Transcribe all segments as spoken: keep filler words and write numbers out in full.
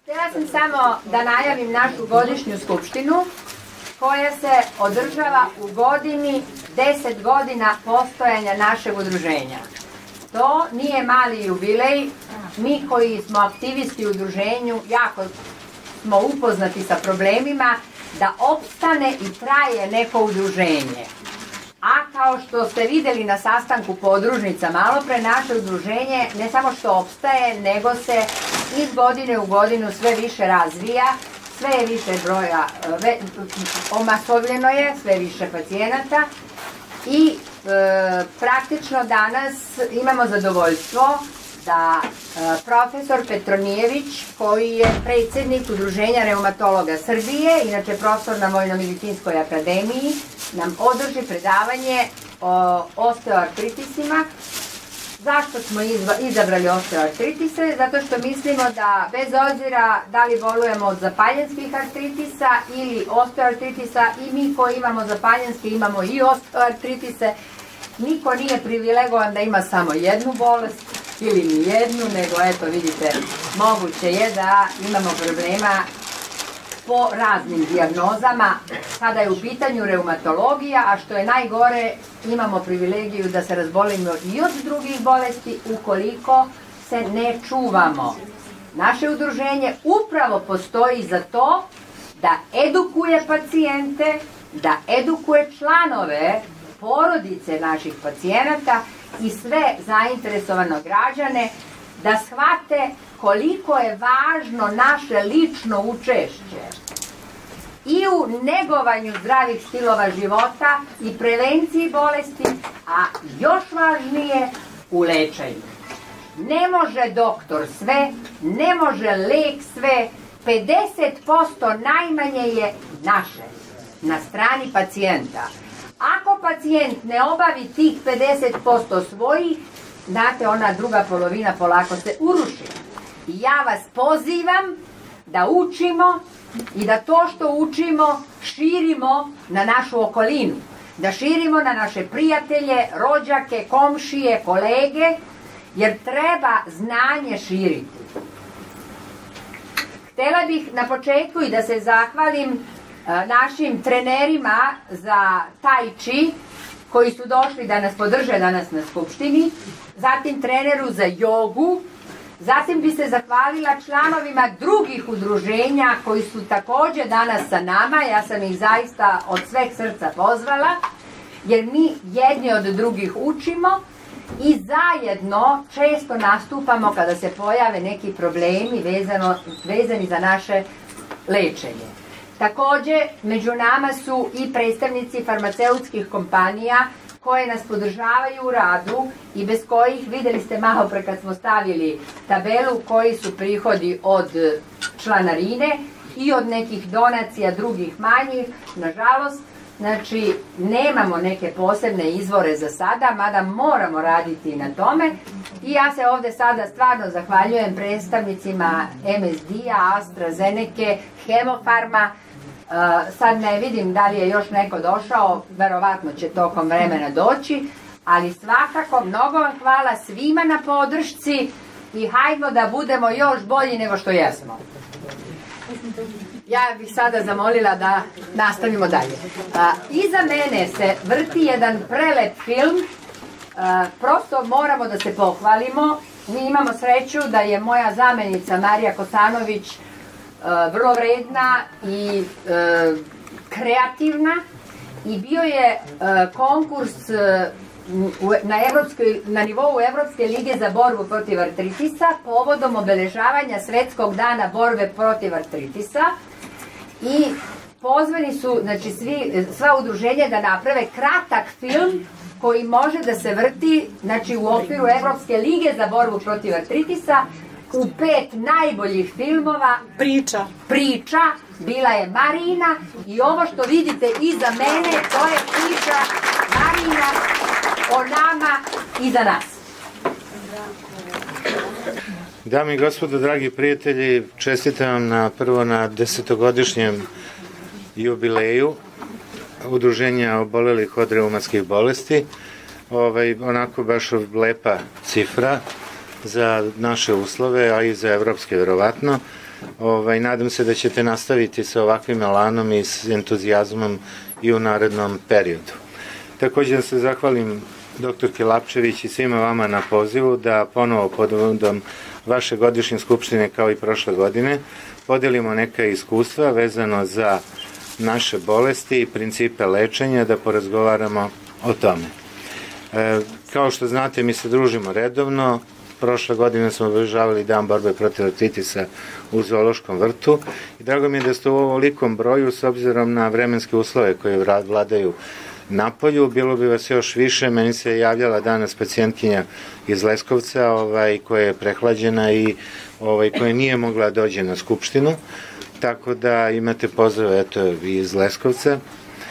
Htjela sam samo da najavim našu godišnju skupštinu koja se održava u godini deset godina postojanja našeg udruženja. To nije mali jubilej. Mi koji smo aktivisti u udruženju jako smo upoznati sa problemima da opstane i traje neko udruženje. A kao što ste vidjeli na sastanku podružnica malo pre, naše udruženje ne samo što opstaje, nego se iz godine u godinu sve više razvija, sve je više broja, ve, omasovljeno je, sve više pacijenata i e, praktično danas imamo zadovoljstvo da e, profesor Petronijević, koji je predsjednik Udruženja reumatologa Srbije, inače profesor na Vojno-medicinskoj akademiji, nam održi predavanje o osteoartritisima. Zašto smo izabrali osteoartritise? Zato što mislimo da bez obzira da li bolujemo od zapaljenskih artritisa ili osteoartritisa, i mi koji imamo zapaljenske imamo i osteoartritise, niko nije privilegovan da ima samo jednu bolest ili ni jednu, nego eto vidite, moguće je da imamo problema po raznim dijagnozama kada je u pitanju reumatologija, a što je najgore, imamo privilegiju da se razbolimo i od drugih bolesti ukoliko se ne čuvamo. Naše udruženje upravo postoji za to da edukuje pacijente, da edukuje članove porodice naših pacijenata i sve zainteresovane građane da shvate koliko je važno naše lično učešće i u negovanju zdravih stilova života i prevenciji bolesti, a još važnije u lečenju. Ne može doktor sve, ne može lek sve, pedeset posto najmanje je naše, na strani pacijenta. Ako pacijent ne obavi tih pedeset posto svojih, znate, ona druga polovina polako se uruši. Ja vas pozivam da učimo i da to što učimo širimo na našu okolinu, da širimo na naše prijatelje, rođake, komšije, kolege, jer treba znanje širiti. Htjela bih na početku i da se zahvalim našim trenerima za tai chi koji su došli da nas podrže danas na skupštini, zatim treneru za jogu. Zatim bi se zahvalila članovima drugih udruženja koji su također danas sa nama. Ja sam ih zaista od sveg srca pozvala, jer mi jedni od drugih učimo i zajedno često nastupamo kada se pojave neki problemi vezano, vezani za naše lečenje. Također među nama su i predstavnici farmaceutskih kompanija koje nas podržavaju u radu i bez kojih, vidjeli ste malo pre kad smo stavili tabelu, koji su prihodi od članarine i od nekih donacija drugih manjih. Nažalost, znači, nemamo neke posebne izvore za sada, mada moramo raditi na tome. I ja se ovdje sada stvarno zahvaljujem predstavnicima em es de-a, AstraZeneca, Hemofarma. Uh, sad ne vidim da li je još neko došao, verovatno će tokom vremena doći, ali svakako mnogo vam hvala svima na podršci i hajdemo da budemo još bolji nego što jesmo. Ja bih sada zamolila da nastavimo dalje. Uh, iza mene se vrti jedan prelep film, uh, prosto moramo da se pohvalimo. Mi imamo sreću da je moja zamenica Marija Kosanović vrlo vredna i e, kreativna i bio je e, konkurs e, na, evropskoj, na nivou Evropske lige za borbu protiv artritisa povodom obeležavanja Svetskog dana borbe protiv artritisa i pozvani su, znači, svi, sva udruženja da naprave kratak film koji može da se vrti, znači, u okviru Evropske lige za borbu protiv artritisa. U pet najboljih filmova priča. priča bila je Marina i ovo što vidite iza mene, to je priča Marina o nama i za nas. Dame i gospodo, dragi prijatelji, čestitam vam na, prvo na desetogodišnjem jubileju Udruženja obolelih od reumatskih bolesti. Ovaj, onako baš lepa cifra za naše uslove, a i za evropske verovatno. Ovaj, nadam se da ćete nastaviti sa ovakvim elanom i s entuzijazmom i u narednom periodu. Također da se zahvalim doktorki Lapčević i svima vama na pozivu da ponovo pod vodom vaše godišnje skupštine kao i prošle godine podelimo neka iskustva vezano za naše bolesti i principe lečenja, da porazgovaramo o tome. E, kao što znate, mi se družimo redovno. Prošle godine smo obeležavali Dan borbe protiv artritisa u Zoološkom vrtu i drago mi je da ste u ovolikom broju s obzirom na vremenske uslove koje vladaju napolju. Bilo bi vas još više. Meni se javljala danas pacijentkinja iz Leskovca ovaj, koja je prehlađena i ovaj, koja nije mogla dođe na skupštinu, tako da imate pozdrav eto, iz Leskovca.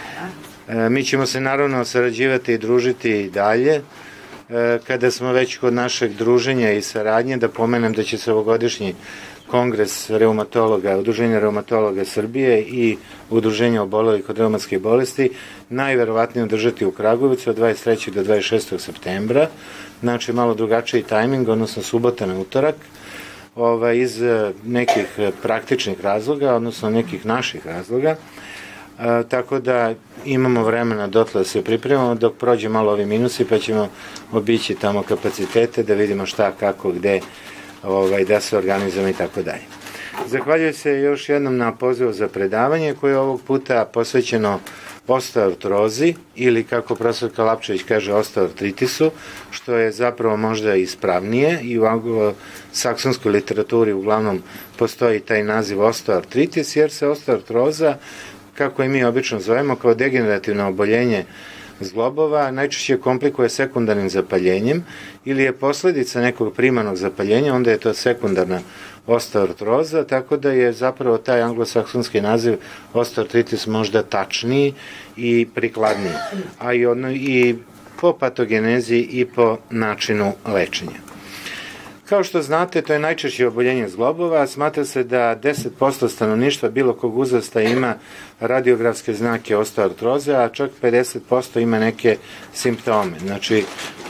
E, mi ćemo se naravno sarađivati i družiti i dalje. E, kada smo već kod našeg druženja i saradnje, da pomenem da će se ovogodišnji kongres reumatologa, Udruženja reumatologa Srbije i Udruženja obolelih od reumatskih bolesti najverovatnije održati u Kragujevcu od dvadeset trećeg do dvadeset šestog septembra, znači malo drugačiji tajming, odnosno subota na utorak, ovaj, iz nekih praktičnih razloga, odnosno nekih naših razloga, e, tako da imamo vremena dotle da se pripremamo dok prođe malo ovi minusi, pa ćemo obići tamo kapacitete da vidimo šta, kako, gde, ovaj, da se organizujemo i tako dalje. Zahvaljujem se još jednom na pozivu za predavanje koje je ovog puta posvećeno osteoartrozi ili kako profesor Lapčević kaže osteoartritisu, što je zapravo možda ispravnije i u anglosaksonskoj literaturi uglavnom postoji taj naziv osteoartritis jer se osteoartroza, kako i mi obično zovemo, kao degenerativno oboljenje zglobova najčešće komplikuje sekundarnim zapaljenjem ili je posledica nekog primarnog zapaljenja, onda je to sekundarna osteoartroza, tako da je zapravo taj anglosaksonski naziv osteoartritis možda tačniji i prikladniji, a i, odno, i po patogenezi i po načinu lečenja. Kao što znate, to je najčešće oboljenje zglobova, smatra se da deset posto stanovništva bilo kog uzrasta ima radiografske znake osteoartroze, a čak pedeset posto ima neke simptome. Znači,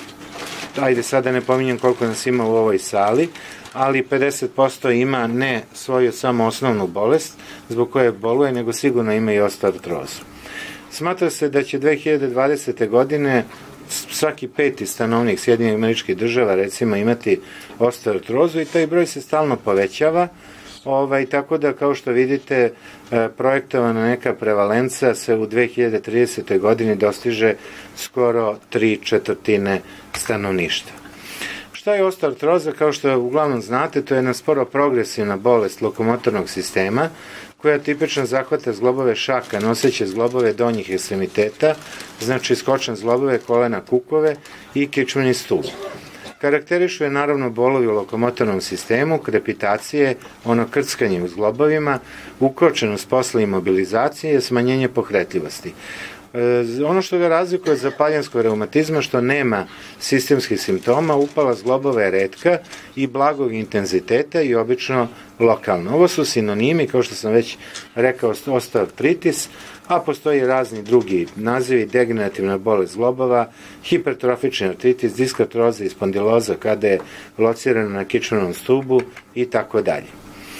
ajde sad da ne pominjem koliko nas ima u ovoj sali, ali pedeset posto ima ne svoju samo osnovnu bolest zbog koje boluje, nego sigurno ima i osteoartrozu. Smatra se da će dve hiljade dvadesete. godine svaki peti stanovnik Sjedinjenih Američkih Država recimo imati osteoartrozu i taj broj se stalno povećava, ovaj, tako da kao što vidite projektovana neka prevalenca se u dve hiljade tridesete. godini dostiže skoro tri četvrtine stanovništva. Šta je osteoartroza? Kao što uglavnom znate, to je jedna sporo progresivna bolest lokomotornog sistema koja tipično zahvata zglobove šaka, noseće zglobove donjih ekstremiteta, znači skočne zglobove, kolena, kukove i kičmeni stub. Karakterišu je naravno bolovi u lokomotornom sistemu, krepitacije, ono krckanje u zglobovima, ukočenost posle imobilizacije i smanjenje pokretljivosti. E, ono što ga razlikuje od zapaljenskog reumatizma što nema sistemskih simptoma, upala zglobova je retka i blagog intenziteta i obično lokalno. Ovo su sinonimi, kao što sam već rekao, osteoartritis, a postoji razni drugi nazivi, degenerativna bolest zglobova, hipertrofični artritis, diskartroza i spondiloza kada je locirana na kičmenom stubu i tako dalje.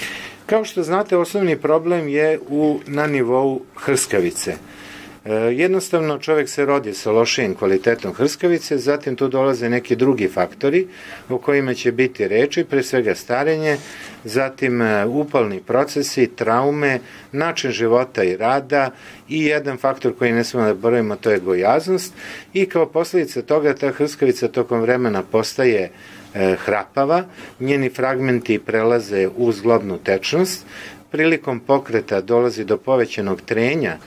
Kao što znate, osnovni problem je u, na nivou hrskavice. E, jednostavno čovjek se rodi sa lošijim kvalitetom hrskavice, zatim tu dolaze neki drugi faktori o kojima će biti reči, pre svega starenje, zatim upalni procesi, traume, način života i rada i jedan faktor koji ne smemo da boravimo, to je gojaznost i kao posljedica toga ta hrskavica tokom vremena postaje e, hrapava, njeni fragmenti prelaze u zglobnu tečnost, prilikom pokreta dolazi do povećanog trenja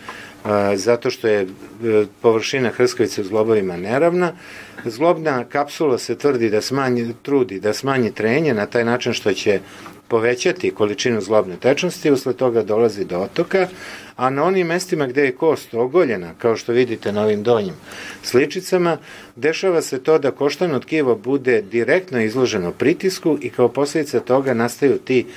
zato što je površina hrskavice u zglobovima neravna. Zglobna kapsula se tvrdi da smanji, trudi da smanji trenje na taj način što će povećati količinu zglobne tečnosti, usled toga dolazi do otoka, a na onim mestima gde je kost ogoljena, kao što vidite na ovim donjim sličicama, dešava se to da koštano tkivo bude direktno izloženo pritisku i kao posljedica toga nastaju ti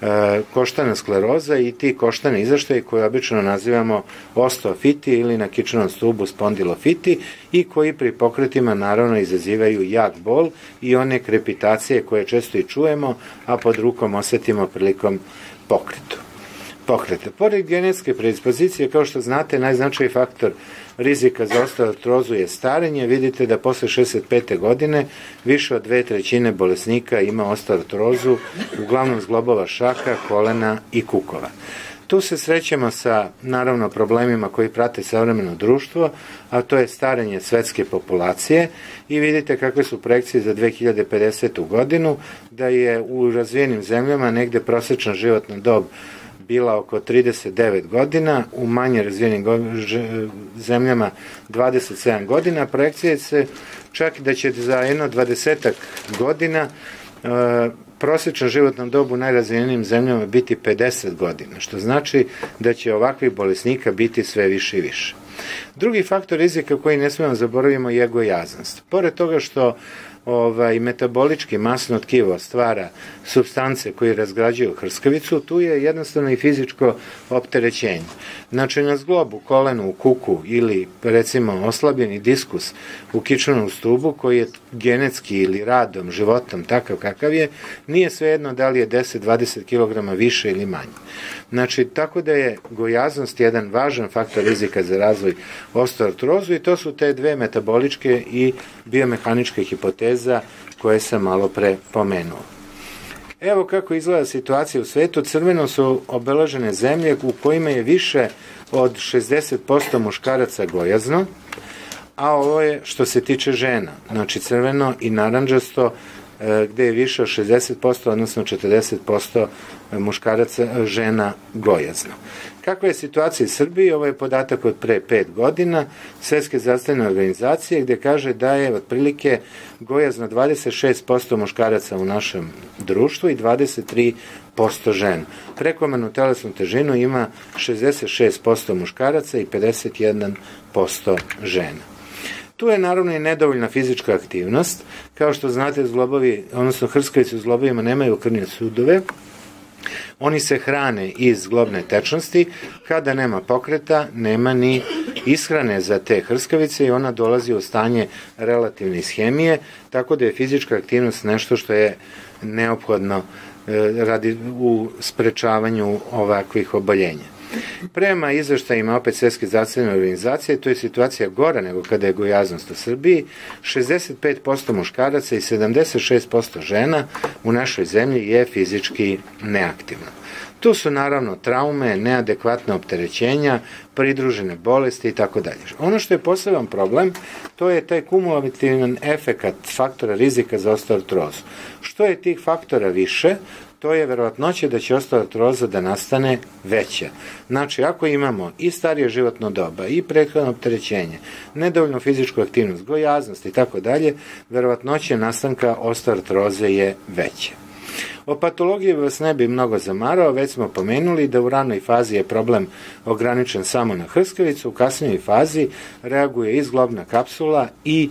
koštana skleroza i ti koštani izveštaji koje obično nazivamo osteofiti ili na kičanom stubu spondilofiti i koji pri pokretima naravno izazivaju jak bol i one krepitacije koje često i čujemo, a pod rukom osetimo prilikom pokretu. Pokreta. Pored genetske predispozicije, kao što znate, najznačajniji faktor rizika za osteoartrozu je starenje. Vidite da posle šezdeset pete godine više od dve trećine bolesnika ima osteoartrozu, uglavnom zglobova šaka, kolena i kukova. Tu se srećemo sa, naravno, problemima koji prate savremeno društvo, a to je starenje svetske populacije i vidite kakve su projekcije za dve hiljade pedesetu godinu, da je u razvijenim zemljama negde prosečna životna dob bila oko trideset devet godina, u manje razvijenim zemljama dvadeset sedam godina. Projekcije se čak da će za jedno dvadesetak godina e, prosječna životna dob u najrazvijenijim zemljama biti pedeset godina, što znači da će ovakvih bolesnika biti sve više i više. Drugi faktor rizika koji ne smemo zaboravimo je gojaznost. Pored toga što ovaj, metabolički masno tkivo stvara supstance koje razgrađuju hrskavicu, tu je jednostavno i fizičko opterećenje. Znači na zglobu, kolenu, u kuku ili recimo oslabljeni diskus u kičanom stubu koji je genetski ili radom, životom takav kakav je, nije svejedno da li je deset do dvadeset kilograma više ili manje. Znači, tako da je gojaznost jedan važan faktor rizika za razvoj osteoartrozu i to su te dve metaboličke i biomehaničke hipoteza koje sam malo pre pomenuo. Evo kako izgleda situacija u svetu. Crveno su obeležene zemlje u kojima je više od šezdeset posto muškaraca gojazno, a ovo je što se tiče žena. Znači crveno i narandžasto gde je više od šezdeset posto, odnosno četrdeset posto muškaraca, žena gojazno. Kakva je situacija u Srbiji? Ovo je podatak od pre pet godina Svetske zdravstvene organizacije gde kaže da je otprilike gojazno dvadeset šest posto muškaraca u našem društvu i dvadeset tri posto žena. Prekomernu telesnu težinu ima šezdeset šest posto muškaraca i pedeset jedan posto žena. Tu je naravno i nedovoljna fizička aktivnost. Kao što znate, zglobovi, odnosno hrskavice u zglobovima nemaju krvne sudove. Oni se hrane iz zglobne tečnosti. Kada nema pokreta, nema ni ishrane za te hrskavice i ona dolazi u stanje relativne ishemije, tako da je fizička aktivnost nešto što je neophodno radi u sprečavanju ovakvih oboljenja. Prema izveštajima opet Svetske zdravstvene organizacije, to je situacija gora nego kada je gojaznost u Srbiji. šezdeset pet posto muškaraca i sedamdeset šest posto žena u našoj zemlji je fizički neaktivno. Tu su naravno traume, neadekvatne opterećenja, pridružene bolesti i tako dalje. Ono što je poseban problem, to je taj kumulativan efekat faktora rizika za osteoartrozu. Što je tih faktora više, to je verovatnoće da će osteoartroza da nastane veća. Znači, ako imamo i starije životno doba, i prethodno opterećenje, nedovoljnu fizičku aktivnost, gojaznost i tako dalje, verovatnoće nastanka osteoartroze je veća. O patologiji vas ne bi mnogo zamarao, već smo pomenuli da u ranoj fazi je problem ograničen samo na hrskavicu, u kasnijoj fazi reaguje i zglobna kapsula i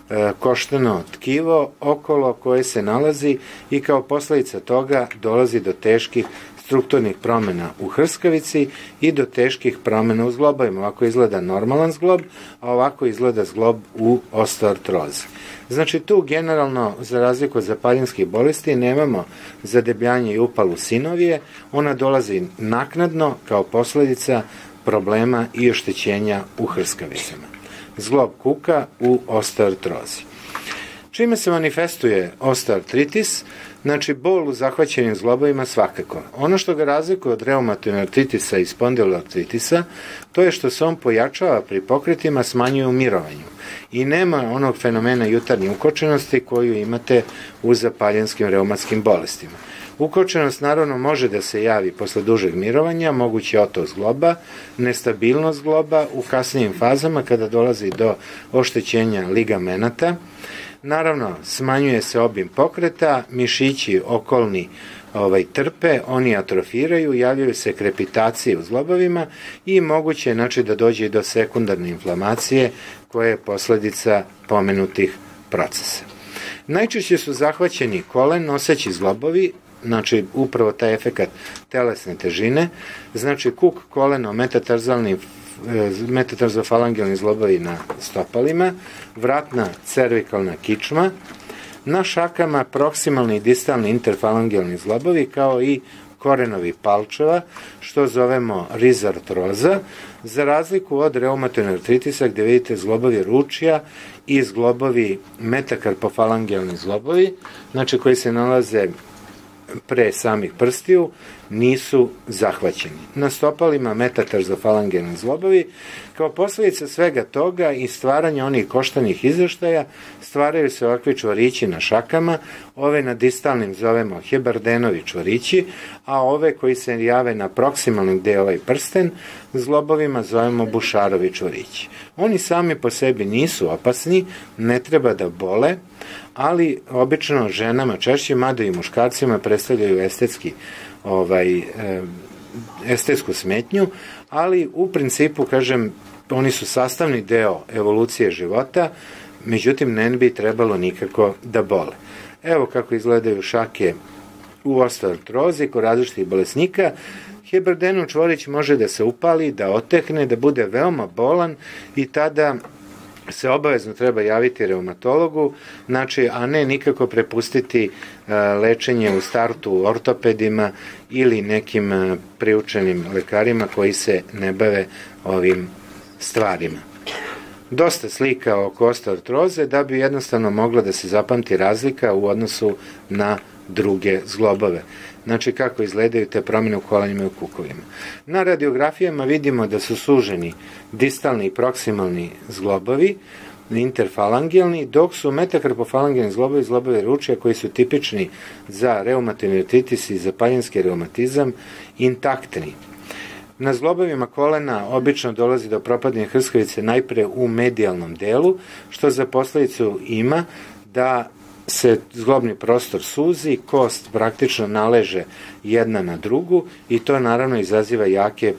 koštano tkivo okolo koje se nalazi i kao posledica toga dolazi do teških strukturnih promjena u hrskavici i do teških promjena u zglobovima. Ovako izgleda normalan zglob, a ovako izgleda zglob u osteoartrozi. Znači tu generalno, za razliku od zapaljenskih bolesti, nemamo zadebljanje i upalu sinovije, ona dolazi naknadno kao posledica problema i oštećenja u hrskavicama. Zglob kuka u osteoartrozi. Čime se manifestuje osteoartritis? Znači, bol u zahvaćenim zglobovima svakako. Ono što ga razlikuje od reumatoidnog artritisa i spondiloartritisa, to je što se on pojačava pri pokretima, smanjuje u mirovanju. I nema onog fenomena jutarnje ukočenosti koju imate u zapaljenskim reumatskim bolestima. Ukočenost naravno može da se javi posle dužeg mirovanja, moguće oto zgloba, nestabilnost zgloba u kasnijim fazama kada dolazi do oštećenja ligamenata. Naravno, smanjuje se obim pokreta, mišići okolni ovaj, trpe, oni atrofiraju, javljaju se krepitacije u zglobovima i moguće je znači, da dođe i do sekundarne inflamacije koja je posledica pomenutih procesa. Najčešće su zahvaćeni kolen, noseći zglobovi, znači upravo taj efekat telesne težine, znači kuk, koleno, metatarzalni metatarzofalangilni zglobovi na stopalima, vratna cervikalna kičma, na šakama proksimalni i distalni interfalangilni zglobovi, kao i korenovi palčeva, što zovemo rizartroza, za razliku od reumatoidnog artritisa gde vidite zglobovi ručija i zglobovi metakarpofalangilni zglobovi, znači koji se nalaze pre samih prstiju, nisu zahvaćeni. Na stopalima metatarzofalangilni zglobovi, kao posljedica svega toga i stvaranja onih koštanih izveštaja, stvaraju se ovakvi čvorići na šakama, ove na distalnim zovemo Hebardenovi čvorići, a ove koji se jave na proksimalnim gde je ovaj prsten, zglobovima zovemo Bušarovi čvorići. Oni sami po sebi nisu opasni, ne treba da bole, ali obično ženama češće, mada i muškarcima, predstavljaju estetski ovaj, e, estetsku smetnju, ali u principu, kažem, oni su sastavni deo evolucije života, međutim, ne bi trebalo nikako da bole. Evo kako izgledaju šake u osteoartrozi kod različitih bolesnika. Hebardenov čvorić može da se upali, da otekne, da bude veoma bolan i tada se obavezno treba javiti reumatologu, znači, a ne nikako prepustiti uh, lečenje u startu ortopedima ili nekim uh, priučenim lekarima koji se ne bave ovim stvarima. Dosta slika oko osteoartroze da bi jednostavno mogla da se zapamti razlika u odnosu na druge zglobove. Znači, kako izgledaju te promjene u kolenima i u kukovima. Na radiografijama vidimo da su suženi distalni i proksimalni zglobovi, interfalangilni, dok su metakarpofalangilni zglobovi, zglobovi ručija koji su tipični za reumatoidni artritis i za paljenski reumatizam, intaktni. Na zglobovima kolena obično dolazi do propadanja hrskavice najpre u medijalnom delu, što za posledicu ima da se zglobni prostor suzi, kost praktično naleže jedna na drugu i to naravno izaziva jake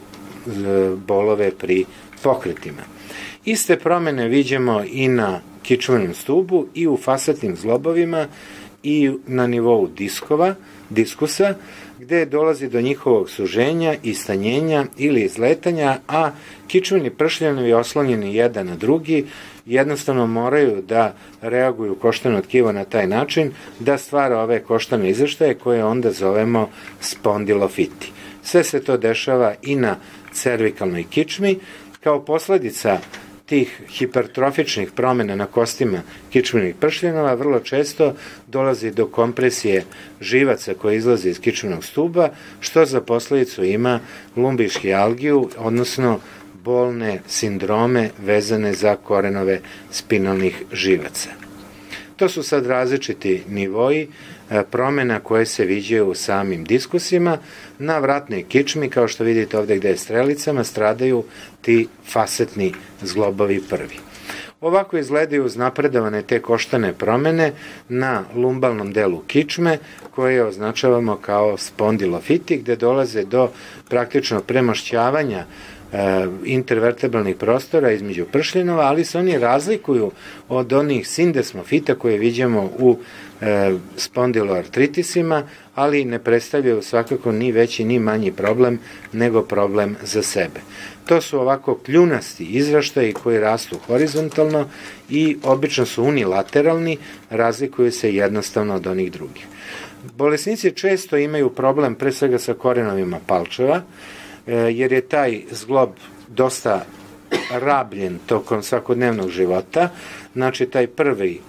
bolove pri pokretima. Iste promene viđemo i na kičmenom stubu i u fasatnim zglobovima i na nivou diskova, diskusa, gde dolazi do njihovog suženja, istanjenja ili izletanja, a kičmeni pršljanovi oslonjeni jedan na drugi jednostavno moraju da reaguju koštano tkivo na taj način da stvara ove koštane izveštaje koje onda zovemo spondilofiti. Sve se to dešava i na cervikalnoj kičmi. Kao posledica tih hipertrofičnih promjena na kostima kičmenih pršljanova vrlo često dolazi do kompresije živaca koje izlaze iz kičmenog stuba, što za posledicu ima lumbišhijalgiju, odnosno bolne sindrome vezane za korenove spinalnih živaca. To su sad različiti nivoji promjena koje se viđaju u samim diskusima. Na vratnoj kičmi, kao što vidite ovde gde je strelicama, stradaju ti fasetni zglobovi prvi. Ovako izgledaju uznapredovane te koštane promjene na lumbalnom delu kičme, koje označavamo kao spondilofiti, gde dolaze do praktično premošćavanja intervertebralnih prostora između pršljenova, ali se oni razlikuju od onih sindesmofita koje vidimo u e, spondiloartritisima, ali ne predstavljaju svakako ni veći ni manji problem nego problem za sebe. To su ovako kljunasti izraštaji koji rastu horizontalno i obično su unilateralni, razlikuju se jednostavno od onih drugih. Bolesnici često imaju problem pre svega sa korenovima palčeva, jer je taj zglob dosta rabljen tokom svakodnevnog života, znači taj prvi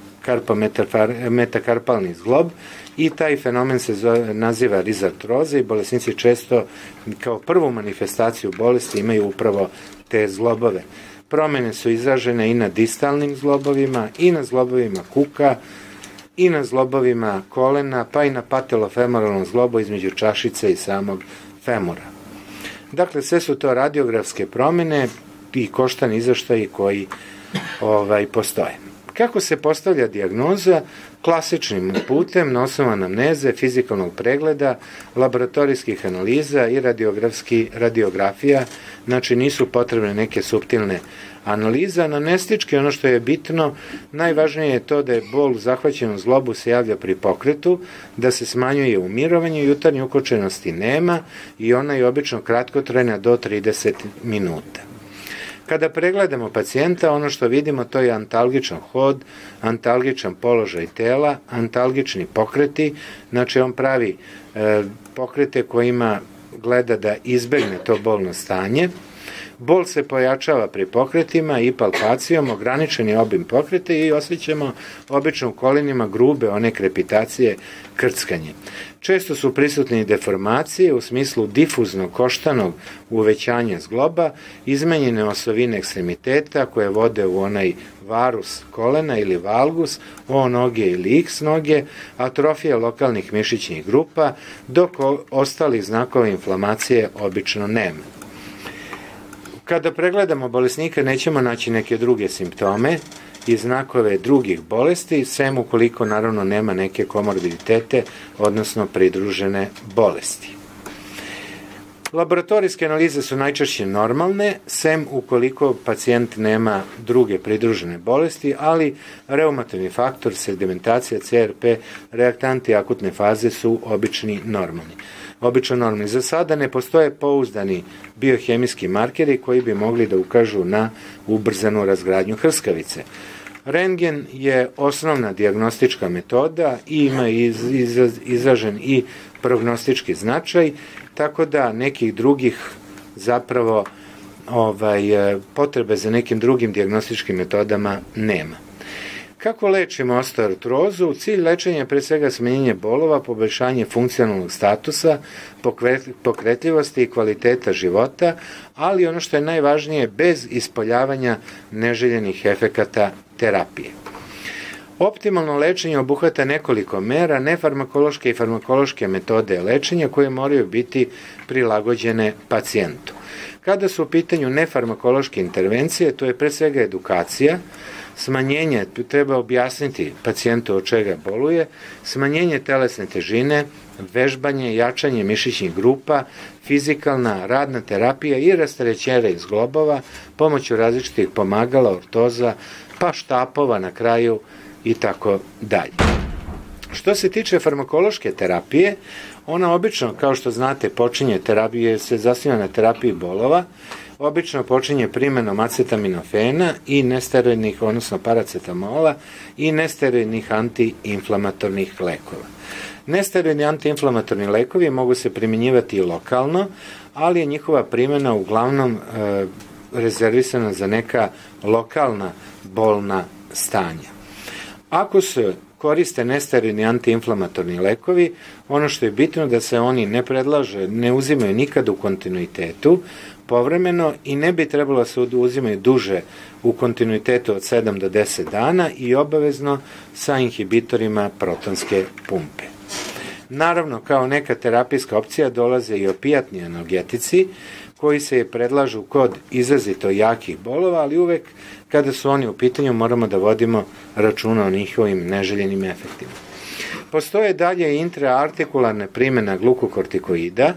metakarpalni zglob i taj fenomen se zove, naziva rizartroza i bolesnici često kao prvu manifestaciju bolesti imaju upravo te zglobove. Promjene su izražene i na distalnim zglobovima, i na zglobovima kuka, i na zglobovima kolena, pa i na patelofemoralnom zglobu između čašice i samog femora. Dakle, sve su to radiografske promjene i koštani izveštaji koji ovaj, postoje. Kako se postavlja dijagnoza? klasičnim putem na osnovu anamneze, fizikalnog pregleda, laboratorijskih analiza i radiografski, radiografija, znači nisu potrebne neke suptilne analize. Anamnestički, ono što je bitno, najvažnije je to da je bol u zahvaćenom zglobu se javlja pri pokretu, da se smanjuje umirovanje, jutarnje ukočenosti nema i ona je obično kratkotrajna do trideset minuta. Kada pregledamo pacijenta, ono što vidimo to je antalgičan hod, antalgičan položaj tela, antalgični pokreti, znači on pravi e, pokrete kojima gleda da izbegne to bolno stanje. Bol se pojačava pri pokretima i palpacijom, ograničen je obim pokreta i osjećamo obično u kolinima grube one krepitacije, krckanje. Često su prisutni deformacije u smislu difuznog koštanog uvećanja zgloba, izmenjene osovine ekstremiteta koje vode u onaj varus kolena ili valgus, O noge ili X noge, atrofija lokalnih mišićnih grupa, dok ostalih znakova inflamacije obično nema. Kada pregledamo bolesnika nećemo naći neke druge simptome i znakove drugih bolesti, sem ukoliko naravno nema neke komorbiditete, odnosno pridružene bolesti. Laboratorijske analize su najčešće normalne, sem ukoliko pacijent nema druge pridružene bolesti, ali reumatoidni faktor, sedimentacija, C R P, reaktanti akutne faze su obični normalni. Obično normalni. Za sada ne postoje pouzdani biohemijski markeri koji bi mogli da ukažu na ubrzanu razgradnju hrskavice. Rentgen je osnovna dijagnostička metoda i ima iz, iz, izražen i prognostički značaj, tako da nekih drugih zapravo ovaj, potrebe za nekim drugim dijagnostičkim metodama nema. Kako lečimo osteoartrozu? Cilj lečenja je pre svega smanjenje bolova, poboljšanje funkcionalnog statusa, pokretljivosti i kvaliteta života, ali ono što je najvažnije, bez ispoljavanja neželjenih efekata terapije. Optimalno lečenje obuhvata nekoliko mera, nefarmakološke i farmakološke metode lečenja koje moraju biti prilagođene pacijentu. Kada su u pitanju nefarmakološke intervencije, to je pre svega edukacija, smanjenje, treba objasniti pacijentu od čega boluje, smanjenje telesne težine, vežbanje, jačanje mišićnih grupa, fizikalna, radna terapija i rasterećenje zglobova pomoću različitih pomagala, ortoza, pa štapova na kraju i tako dalje. Što se tiče farmakološke terapije, ona obično, kao što znate, počinje terapije, se zasniva na terapiji bolova, obično počinje primenom acetaminofena i nesteroidnih, odnosno paracetamola i nesteroidnih antiinflamatornih lekova. Nesteroidni antiinflamatorni lekovi mogu se primjenjivati i lokalno, ali je njihova primjena uglavnom e, rezervisana za neka lokalna bolna stanja. Ako se koriste nesteroidni antiinflamatorni lekovi, ono što je bitno da se oni ne predlaže, ne uzimaju nikad u kontinuitetu, povremeno i ne bi trebalo da se uzimaju duže u kontinuitetu od sedam do deset dana i obavezno sa inhibitorima protonske pumpe. Naravno, kao neka terapijska opcija dolaze i opijatni analgetici koji se predlažu kod izrazito jakih bolova, ali uvek kada su oni u pitanju moramo da vodimo računa o njihovim neželjenim efektima. Postoje dalje intraartikularne primjena glukokortikoida,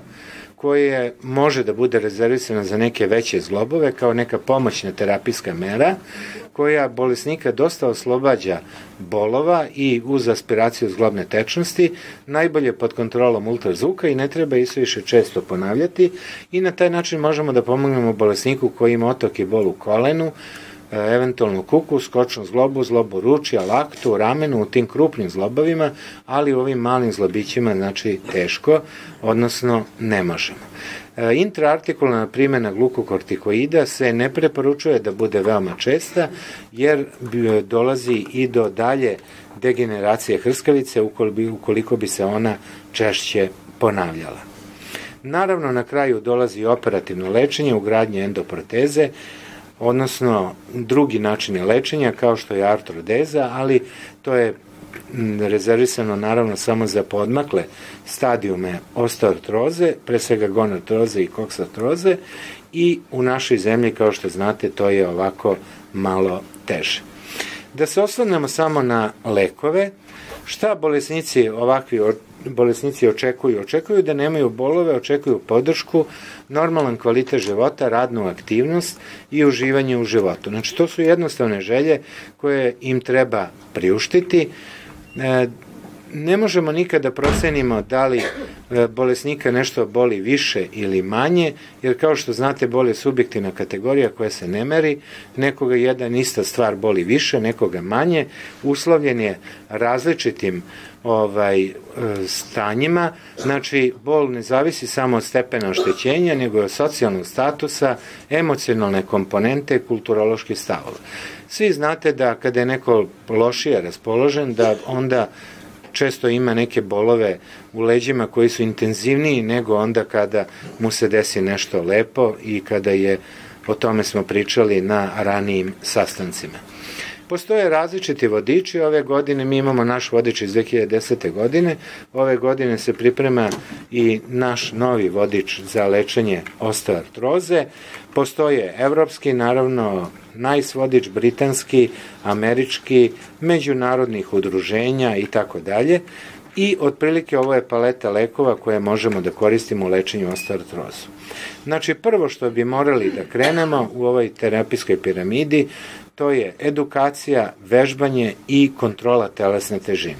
koje može da bude rezervisana za neke veće zglobove kao neka pomoćna terapijska mera koja bolesnika dosta oslobađa bolova i uz aspiraciju zglobne tečnosti, najbolje pod kontrolom ultrazvuka i ne treba isviše često ponavljati i na taj način možemo da pomognemo bolesniku koji ima otok i bol u kolenu, eventualno kuku, skočnu zglobu, zglobu ručja, laktu, ramenu, u tim krupnim zglobovima, ali u ovim malim zglobićima znači teško, odnosno ne možemo. Intraartikularna primjena glukokortikoida se ne preporučuje da bude veoma česta, jer dolazi i do dalje degeneracije hrskavice ukoliko bi se ona češće ponavljala. Naravno, na kraju dolazi operativno lečenje, ugradnje endoproteze, odnosno drugi načini lečenja kao što je artrodeza, ali to je rezervisano naravno samo za poodmakle stadijume osteoartroze, pre svega gonartroze i koksartroze, i u našoj zemlji, kao što znate, to je ovako malo teže. Da se osvrnemo samo na lekove, Šta bolesnici, ovakvi bolesnici očekuju? Očekuju da nemaju bolove, očekuju podršku, normalan kvalitet života, radnu aktivnost i uživanje u životu. Znači, to su jednostavne želje koje im treba priuštiti. E, ne možemo nikada procenimo da li bolesnika nešto boli više ili manje, jer kao što znate, bol je subjektivna kategorija koja se ne meri, nekoga jedan ista stvar boli više, nekoga manje, uslovljen je različitim ovaj stanjima, znači bol ne zavisi samo od stepena oštećenja, nego od socijalnog statusa, emocionalne komponente, kulturološki stavova. Svi znate da kada je neko lošije raspoložen, da onda često ima neke bolove u leđima koji su intenzivniji nego onda kada mu se desi nešto lepo i kada je, o tome smo pričali na ranijim sastancima. Postoje različiti vodiči, ove godine mi imamo naš vodič iz dve hiljade desete. godine, ove godine se priprema i naš novi vodič za lečenje osteoartroze, postoje evropski, naravno NICE vodič, britanski, američki, međunarodnih udruženja i tako dalje. I otprilike ovo je paleta lekova koje možemo da koristimo u lečenju osteoartrozu. Znači, prvo što bi morali da krenemo u ovoj terapijskoj piramidi, to je edukacija, vežbanje i kontrola telesne težine.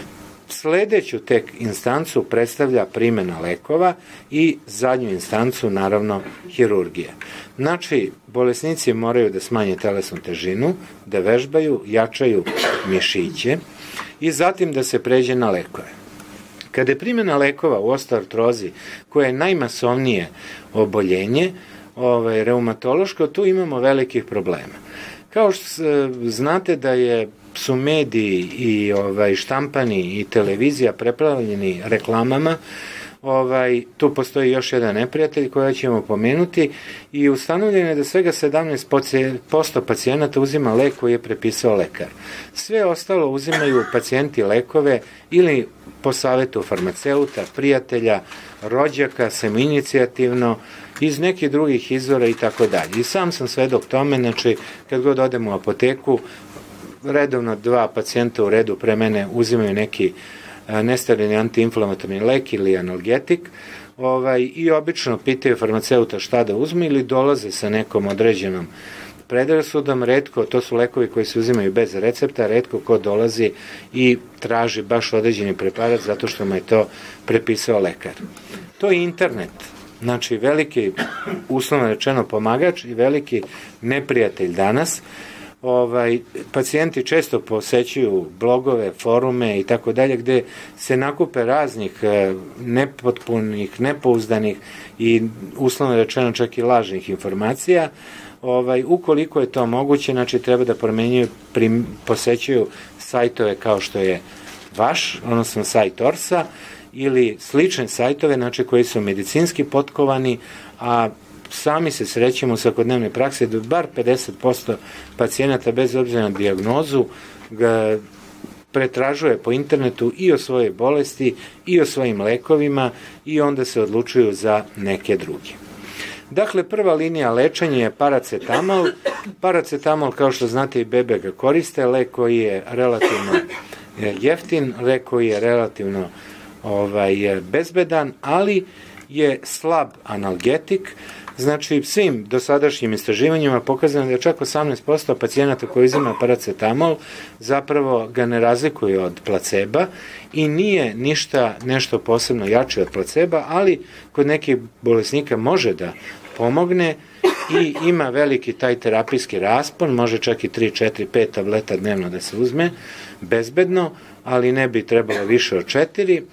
Sledeću tek instancu predstavlja primjena lekova i zadnju instancu, naravno, hirurgija. Znači, bolesnici moraju da smanje telesnu težinu, da vežbaju, jačaju mišiće i zatim da se pređe na lekove. Kada je primjena lekova u osteoartrozi, koja je najmasovnije oboljenje, ovaj, reumatološko, tu imamo velikih problema. Kao što znate da je, su mediji i ovaj, štampani i televizija preplavljeni reklamama, ovaj, tu postoji još jedan neprijatelj koja ćemo pomenuti i ustanovljeno je da svega sedamnaest posto pacijenata uzima lek koji je prepisao lekar. Sve ostalo uzimaju pacijenti lekove ili po savetu farmaceuta, prijatelja, rođaka, samoinicijativno, iz nekih drugih izvora i tako dalje. I sam sam svedok tome, znači, kad god odem u apoteku, redovno dva pacijenta u redu pre mene uzimaju neki nesterilni antiinflamatorni lek ili analgetik, ovaj, i obično pitaju farmaceuta šta da uzme ili dolaze sa nekom određenom predrasudom. Retko, to su lekovi koji se uzimaju bez recepta, retko ko dolazi i traži baš određeni preparat zato što mu je to prepisao lekar. To je internet. Znači, veliki, uslovno rečeno, pomagač i veliki neprijatelj danas. Ovaj, pacijenti često posećuju blogove, forume i tako dalje, gde se nakupe raznih nepotpunih, nepouzdanih i uslovno rečeno čak i lažnih informacija. Ovaj, ukoliko je to moguće, znači treba da promenjuju, prim, posećuju sajtove kao što je vaš, odnosno sajt Orsa, ili slične sajtove, znači koji su medicinski potkovani, a sami se srećemo u svakodnevnoj praksi da bar pedeset posto pacijenata bez obzira na dijagnozu ga pretražuje po internetu i o svojoj bolesti i o svojim lekovima i onda se odlučuju za neke druge. Dakle, prva linija lečenja je paracetamol. Paracetamol, kao što znate, i bebe ga koriste, lek koji je relativno jeftin, lek koji je relativno ovaj, bezbedan, ali je slab analgetik. Znači, svim dosadašnjim istraživanjima pokazano da je čak osamnaest posto pacijenata koji uzima paracetamol zapravo ga ne razlikuje od placeba i nije ništa nešto posebno jače od placeba, ali kod nekih bolesnika može da pomogne i ima veliki taj terapijski raspon, može čak i tri, četiri, pet tableta dnevno da se uzme, bezbedno, ali ne bi trebalo više od četiri.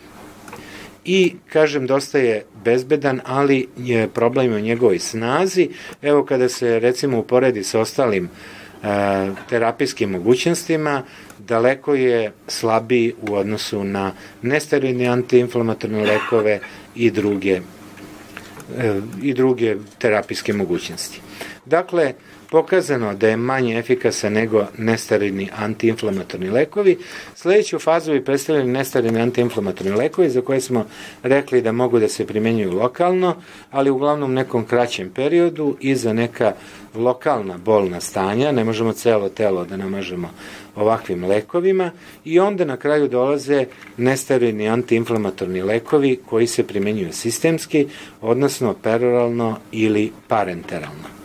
I, kažem, dosta je bezbedan, ali je problem u njegovoj snazi. Evo, kada se, recimo, uporedi sa ostalim e, terapijskim mogućnostima, daleko je slabiji u odnosu na nesterilne antiinflamatorne lekove i druge, e, i druge terapijske mogućnosti. Dakle, pokazano da je manje efikasan nego nesteroidni antiinflamatorni lekovi. Sledeću fazu bi predstavljali nesteroidni antiinflamatorni lekovi za koje smo rekli da mogu da se primenjuju lokalno, ali uglavnom nekom kraćem periodu i za neka lokalna bolna stanja. Ne možemo celo telo da namažemo ovakvim lekovima i onda na kraju dolaze nesteroidni antiinflamatorni lekovi koji se primenjuju sistemski, odnosno peroralno ili parenteralno.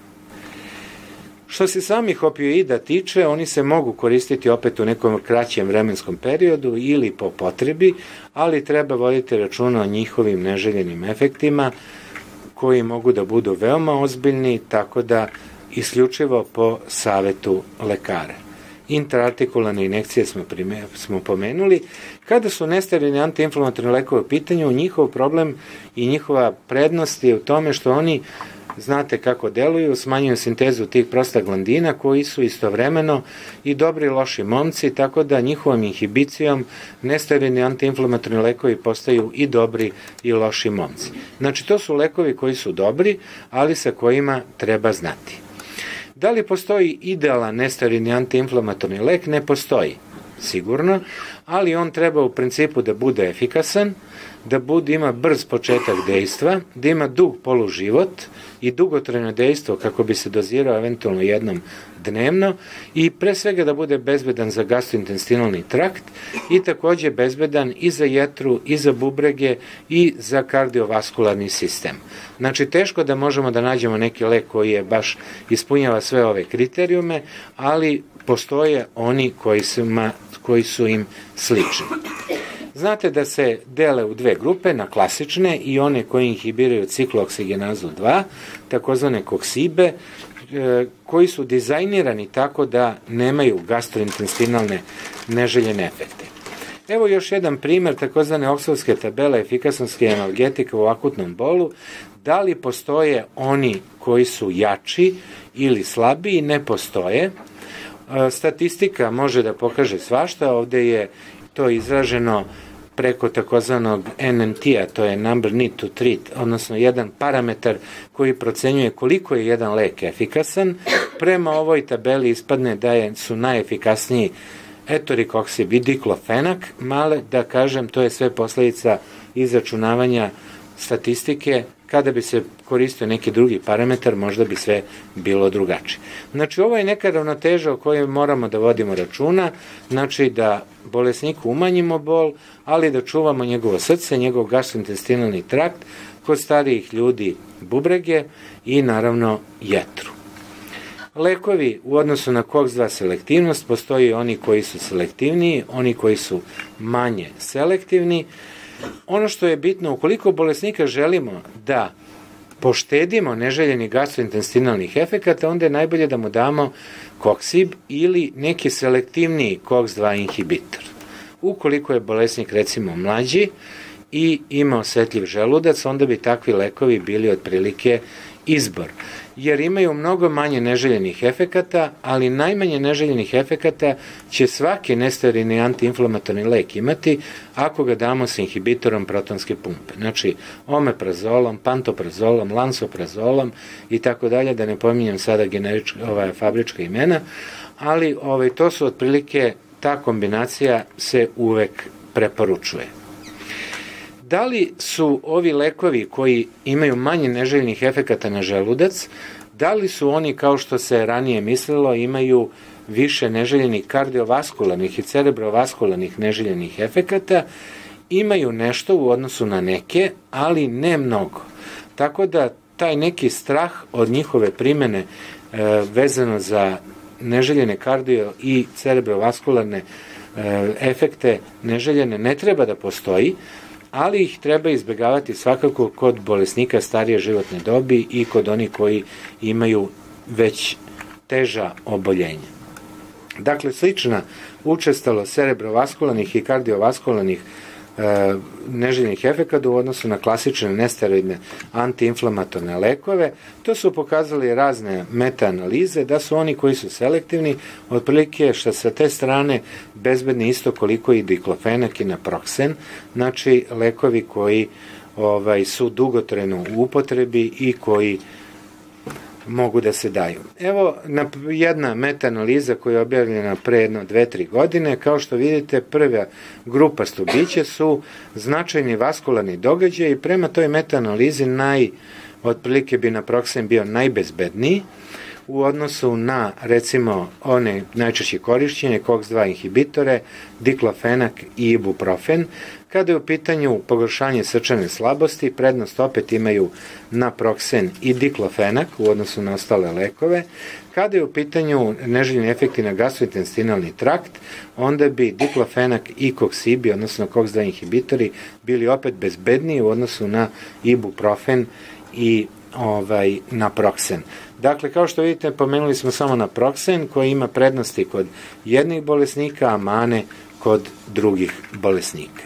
Što se samih opioida tiče, oni se mogu koristiti opet u nekom kraćem vremenskom periodu ili po potrebi, ali treba voditi računa o njihovim neželjenim efektima koji mogu da budu veoma ozbiljni, tako da isključivo po savetu lekara. Intraartikularne injekcije smo, prime, smo pomenuli. Kada su nesteroidni antiinflamatorni lekovi u pitanju, njihov problem i njihova prednost je u tome što oni, znate kako deluju, smanjuju sintezu tih prostaglandina koji su istovremeno i dobri i loši momci, tako da njihovom inhibicijom nesteroidni antiinflamatorni lekovi postaju i dobri i loši momci. Znači, to su lekovi koji su dobri, ali sa kojima treba znati. Da li postoji idealan nesteroidni antiinflamatorni lek? Ne postoji, sigurno, ali on treba u principu da bude efikasan, da bude, ima brz početak dejstva, da ima dug poluživot i dugotrajno dejstvo kako bi se dozirao eventualno jednom dnevno i pre svega da bude bezbedan za gastrointestinalni trakt i takođe bezbedan i za jetru, i za bubrege i za kardiovaskularni sistem. Znači, teško da možemo da nađemo neki lek koji je baš ispunjava sve ove kriterijume, ali postoje oni koji su, ma, koji su im slični. Znate da se dele u dve grupe, na klasične i one koji inhibiraju ciklooksigenazu dva, takozvane koksibe, koji su dizajnirani tako da nemaju gastrointestinalne neželjene efekte. Evo još jedan primer takozvane oksforske tabele efikasnosti analgetika u akutnom bolu. Da li postoje oni koji su jači ili slabiji? Ne postoje. Statistika može da pokaže svašta, ovde je to izraženo preko takozvanog N N T-a, to je number need to treat, odnosno jedan parametar koji procenjuje koliko je jedan lek efikasan. Prema ovoj tabeli ispadne da je, su najefikasniji etorikoksib i diklofenak, male da kažem, to je sve posledica izračunavanja statistike. Kada bi se koristio neki drugi parametar, možda bi sve bilo drugačije. Znači, ovo je neka ravnoteža o kojoj moramo da vodimo računa, znači da bolesniku umanjimo bol, ali da čuvamo njegovo srce, njegov gastrointestinalni trakt, kod starijih ljudi bubrege i naravno jetru. Lekovi u odnosu na koks dva selektivnost, postoji oni koji su selektivniji, oni koji su manje selektivni. Ono što je bitno, ukoliko bolesnika želimo da poštedimo neželjenih gastrointestinalnih efekata, onda je najbolje da mu damo koksib ili neki selektivniji koks dva inhibitor. Ukoliko je bolesnik recimo mlađi i ima osetljiv želudac, onda bi takvi lekovi bili otprilike izbor, jer imaju mnogo manje neželjenih efekata, ali najmanje neželjenih efekata će svaki nesteroidni antiinflamatorni lek imati ako ga damo sa inhibitorom protonske pumpe. Znači, omeprazolom, pantoprazolom, lansoprazolom i tako dalje, da ne pominjem sada generička, ova fabrička imena, ali ovaj, to su otprilike, ta kombinacija se uvek preporučuje. Da li su ovi lekovi koji imaju manje neželjenih efekata na želudac, da li su oni, kao što se ranije mislilo, imaju više neželjenih kardiovaskularnih i cerebrovaskularnih neželjenih efekata? Imaju nešto u odnosu na neke, ali ne mnogo. Tako da taj neki strah od njihove primene e, vezano za neželjene kardio i cerebrovaskularne e, efekte neželjene ne treba da postoji, ali ih treba izbegavati svakako kod bolesnika starije životne dobi i kod onih koji imaju već teža oboljenja. Dakle, slična učestalost cerebrovaskularnih i kardiovaskularnih e, neželjenih efekata u odnosu na klasične nesteroidne antiinflamatorne lekove, to su pokazali razne metaanalize, da su oni koji su selektivni, otprilike što sa te strane bezbedni isto koliko i diklofenak i naproksen, znači lekovi koji ovaj, su dugotrajno u upotrebi i koji mogu da se daju. Evo jedna meta-analiza koja je objavljena pre jedno dve, tri godine. Kao što vidite, prva grupa stubića su značajni vaskularni događaj i prema toj meta-analizi naj, otprilike bi naproksen bio najbezbedniji u odnosu na, recimo, one najčešće korišćenje koks dva inhibitore, diklofenak i ibuprofen. Kada je u pitanju pogoršanje srčane slabosti, prednost opet imaju naproksen i diklofenak u odnosu na ostale lekove. Kada je u pitanju neželjeni efekti na gastrointestinalni trakt, onda bi diklofenak i koksibi, odnosno koks dva inhibitori, bili opet bezbedniji u odnosu na ibuprofen i ovaj, naproksen. Dakle, kao što vidite, pomenuli smo samo naproksen koji ima prednosti kod jednih bolesnika, a mane kod drugih bolesnika.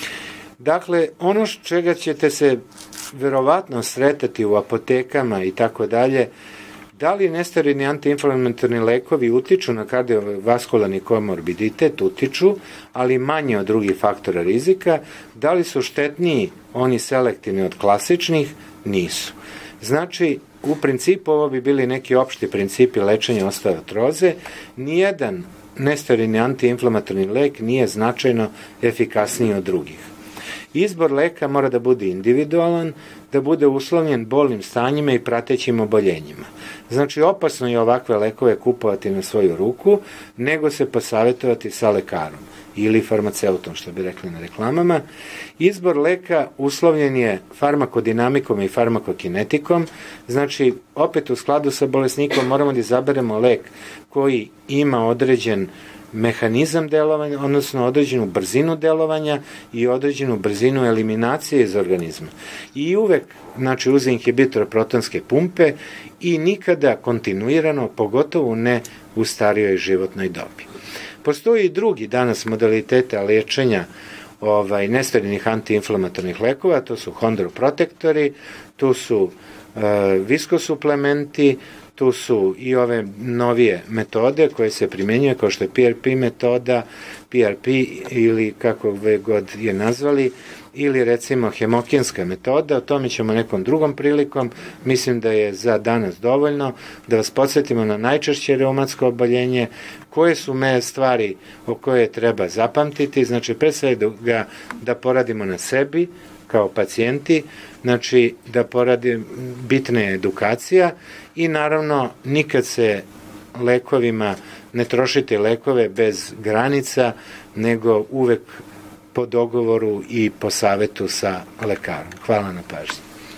Dakle, ono čega ćete se verovatno sretati u apotekama i tako dalje, da li nesteroidni antiinflamatorni lekovi utiču na kardiovaskularni komorbiditet? Utiču, ali manje od drugih faktora rizika. Da li su štetniji oni selektivni od klasičnih? Nisu. Znači, u principu ovo bi bili neki opšti principi lečenja osteoartroze. Nijedan nesteroidni antiinflamatorni lek nije značajno efikasniji od drugih. Izbor leka mora da bude individualan, da bude uslovljen bolnim stanjima i pratećim oboljenjima. Znači, opasno je ovakve lekove kupovati na svoju ruku, nego se posavjetovati sa lekarom ili farmaceutom, što bi rekli na reklamama. Izbor leka uslovljen je farmakodinamikom i farmakokinetikom, znači, opet u skladu sa bolesnikom moramo da izaberemo lek koji ima određen mehanizam delovanja, odnosno određenu brzinu delovanja i određenu brzinu eliminacije iz organizma. I uvek, znači, uz inhibitor protonske pumpe i nikada kontinuirano, pogotovo ne u starijoj životnoj dobi. Postoji i drugi danas modalitete lečenja ovaj, nesteroidnih antiinflamatornih lekova, to su hondroprotektori, tu su e, viskosuplementi, tu su i ove novije metode koje se primenjuje, kao što je P R P metoda, P R P ili kako god je nazvali, ili recimo hemokinska metoda. O tome ćemo nekom drugom prilikom. Mislim da je za danas dovoljno da vas podsjetimo na najčešće reumatsko oboljenje, koje su me stvari o koje treba zapamtiti. Znači, pre svega da poradimo na sebi kao pacijenti, znači da poradi, bitna je edukacija i naravno nikad se lekovima, ne trošite lekove bez granica, nego uvek po dogovoru i po savetu sa lekarom. Hvala na pažnji.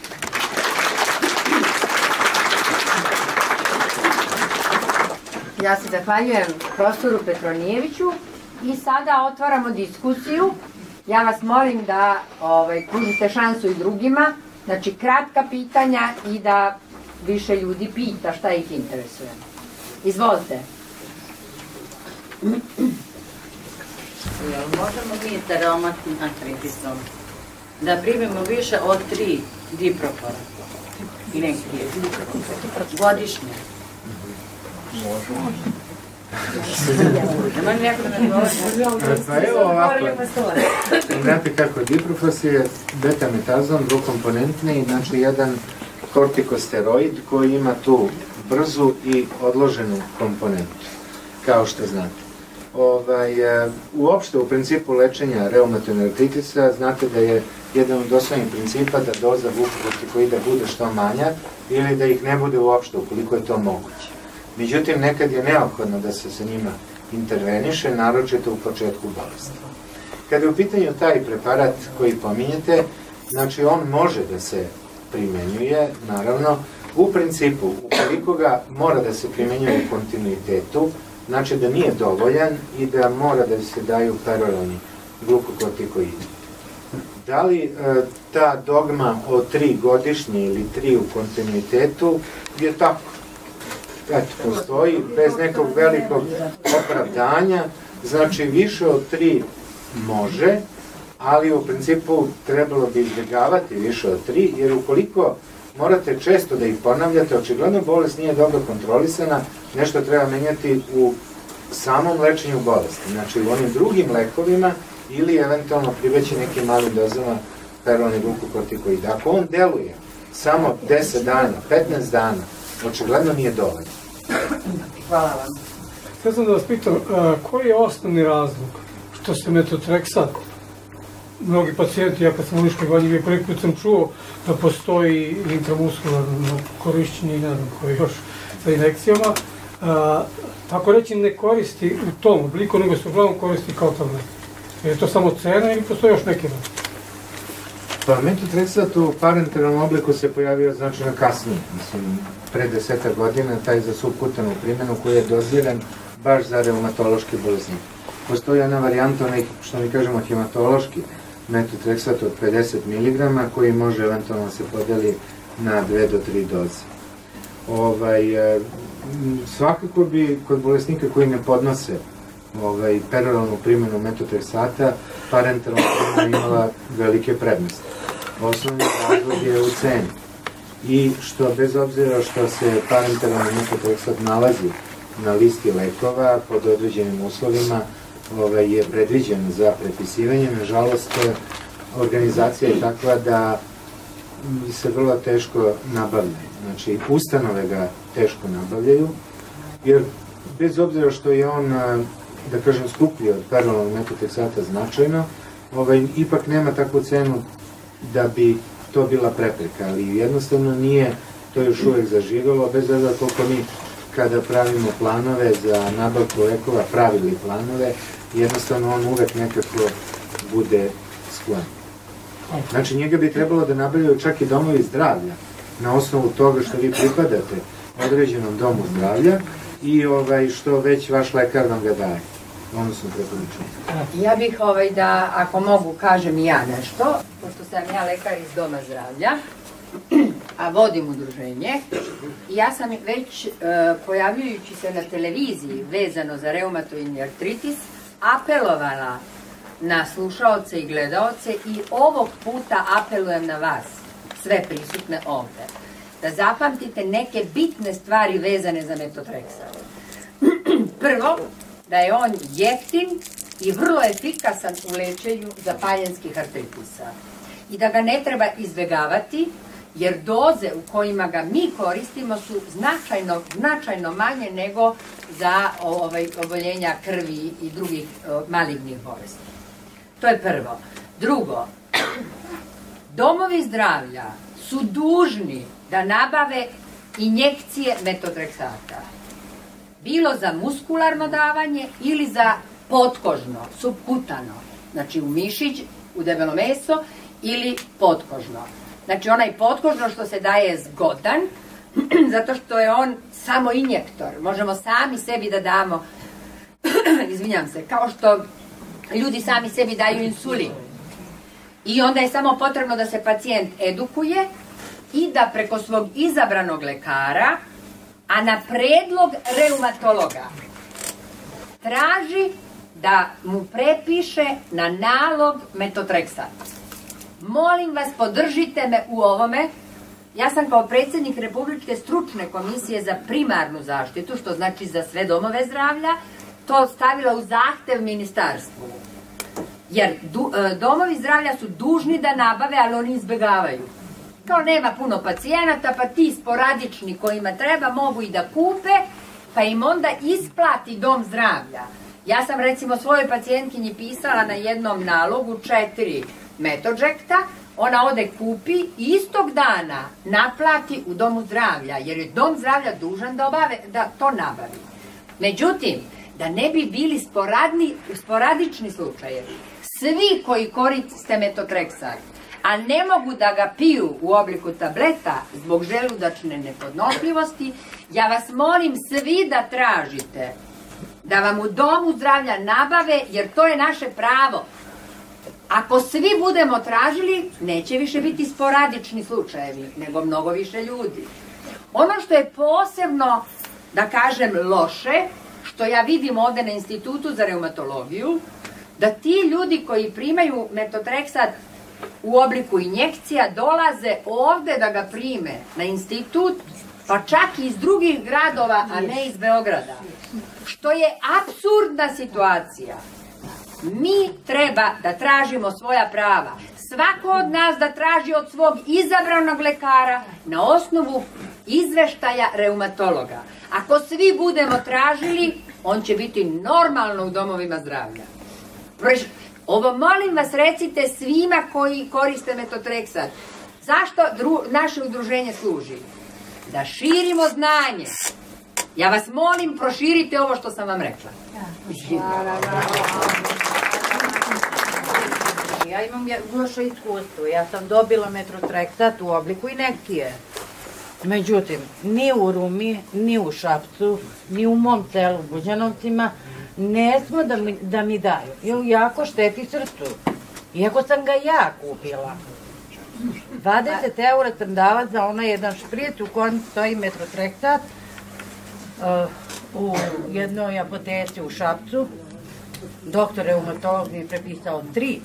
Ja se zahvaljujem profesoru Petronijeviću i sada otvaramo diskusiju. Ja vas molim da ovaj, pružite šansu i drugima, znači kratka pitanja i da više ljudi pita šta ih interesuje. Izvolite. Jel možemo mi sa reumatnim artritisom da primimo više od tri dipropora godišnje? Možemo. Pa evo ovako, znate kako, diprofos je betametazon dvokomponentni, znači jedan kortikosteroid koji ima tu brzu i odloženu komponentu, kao što znate. Ovaj, uopšte, u principu lečenja reumatoidnog artritisa, znate da je jedan od osnovnih principa da doza glukokortikoida bude što manja ili da ih ne bude uopšte, ukoliko je to moguće. Međutim, nekad je neophodno da se sa njima interveniše, naročito u početku bolesti. Kada je u pitanju taj preparat koji pominjete, znači on može da se primenjuje, naravno, u principu, ukoliko ga mora da se primenjuje u kontinuitetu, znači da nije dovoljan i da mora da se daju paralelni glukokortikoidi. Da li e, ta dogma o tri godišnje ili tri u kontinuitetu je tako? Eto, postoji, bez nekog velikog opravdanja, znači više od tri može, ali u principu trebalo bi izbjegavati više od tri, jer ukoliko morate često da ih ponavljate, očigledno bolest nije dobro kontrolisana, nešto treba menjati u samom lečenju bolesti, znači u onim drugim lekovima ili eventualno pribeći nekim malim dozama paralelni glukokortikoida. Ako on deluje samo deset dana, petnaest dana, očigledno nije dovoljno. Hvala vam. Htio sam da vas pitam, koji je osnovni razlog što se metotrexat, mnogi pacijenti, ja kad sam u Niškoj banji bio prvi put sam čuo da postoji intramuskularno korišćenje i ne znam koje još sa injekcijama, tako reći ne koristi u tom obliku, nego se uglavnom koristi kao tablet. Je to samo cena ili postoji još neki razlog? Pa metotrexat u parenteralnom obliku se pojavio značajno kasnije, mislim, pre desetak godina, taj za subkutanu primjenu koji je doziran baš za reumatološke bolesnike. Postoji jedna varijanta, onaj, što mi kažemo, hematološki metotrexat od pedeset miligrama koji može eventualno se podeli na dve do tri doze. Ovaj, svakako bi kod bolesnika koji ne podnose ovaj, peroralnu primjenu metotrexata parenteralna primjena imala velike prednosti. Osnovni razlog je u ceni i što bez obzira što se parenteralni metotrexat nalazi na listi lekova pod određenim uslovima ovaj, je predviđen za prepisivanje, nažalost organizacija je takva da se vrlo teško nabavlja. Znači, ustanove ga teško nabavljaju, jer bez obzira što je on, da kažem, skuplji od peroralnog metotrexata značajno, ovaj, ipak nema takvu cenu da bi to bila prepreka, ali jednostavno nije to još uvek zaživelo, bez obzira koliko mi kada pravimo planove za nabavku lekova, pravili planove, jednostavno on uvek nekako bude sklon. Znači, njega bi trebalo da nabavljaju čak i domovi zdravlja, na osnovu toga što vi pripadate određenom domu zdravlja i ovaj, što već vaš lekar vam ga daje. Odnosno preporučujem. Ja bih ovaj da, ako mogu, kažem i ja nešto, pošto sam ja lekar iz doma zdravlja, a vodim udruženje, ja sam već, pojavljujući se na televiziji vezano za reumatoidni artritis, apelovala na slušaoce i gledaoce i ovog puta apelujem na vas, sve prisutne ovde, da zapamtite neke bitne stvari vezane za metotrexat. Prvo, da je on jeftin i vrlo efikasan u lečenju zapaljenskih artritisa i da ga ne treba izbegavati, jer doze u kojima ga mi koristimo su značajno, značajno manje nego za ovaj, oboljenja krvi i drugih malignih bolesti. To je prvo. Drugo, domovi zdravlja su dužni da nabave injekcije metotrexata. Bilo za muskularno davanje ili za potkožno, subkutano. Znači u mišić, u debelo meso ili potkožno. Znači onaj potkožno što se daje je zgodan, zato što je on samo injektor. Možemo sami sebi da damo, izvinjam se, kao što ljudi sami sebi daju insulin. I onda je samo potrebno da se pacijent edukuje i da preko svog izabranog lekara, a na predlog reumatologa, traži da mu prepiše na nalog metotrexat. Molim vas, podržite me u ovome. Ja sam kao predsjednik Republičke stručne komisije za primarnu zaštitu, što znači za sve domove zdravlja, to stavila u zahtev ministarstvu. Jer domovi zdravlja su dužni da nabave, ali oni izbegavaju. Kao nema puno pacijenata, pa ti sporadični kojima treba mogu i da kupe, pa im onda isplati dom zdravlja. Ja sam recimo svojoj pacijentkinji pisala na jednom nalogu četiri Metođekta, ona ode kupi i istog dana naplati u domu zdravlja, jer je dom zdravlja dužan da, obave, da to nabavi. Međutim, da ne bi bili sporadni, sporadični slučajevi, svi koji koriste metotrexat, a ne mogu da ga piju u obliku tableta zbog želudačne nepodnošljivosti, ja vas molim svi da tražite da vam u domu zdravlja nabave, jer to je naše pravo. Ako svi budemo tražili, neće više biti sporadični slučajevi, nego mnogo više ljudi. Ono što je posebno, da kažem, loše, što ja vidim ovde na Institutu za reumatologiju, da ti ljudi koji primaju metotrexat u obliku injekcija dolaze ovde da ga prime na institut, pa čak i iz drugih gradova, a ne iz Beograda. Što je apsurdna situacija. Mi treba da tražimo svoja prava. Svako od nas da traži od svog izabranog lekara na osnovu izveštaja reumatologa. Ako svi budemo tražili, on će biti normalno u domovima zdravlja. Ovo molim vas recite svima koji koriste Metotreksat. Zašto naše udruženje služi? Da širimo znanje. Ja vas molim, proširite ovo što sam vam rekla. Ja imam loše iskustvo. Ja sam dobila Metotreksat u obliku injekcije. Međutim, ni u Rumi, ni u Šapcu, ni u mom selu Buđanovcima ne smo da mi daju. Jer jako šteti srcu. Iako sam ga ja kupila. dvadeset eura sam dala za onaj jedan špric u kojem stoji Metotreksat u jednoj apoteci u Šapcu. Doktor reumatolog mi je prepisao tri.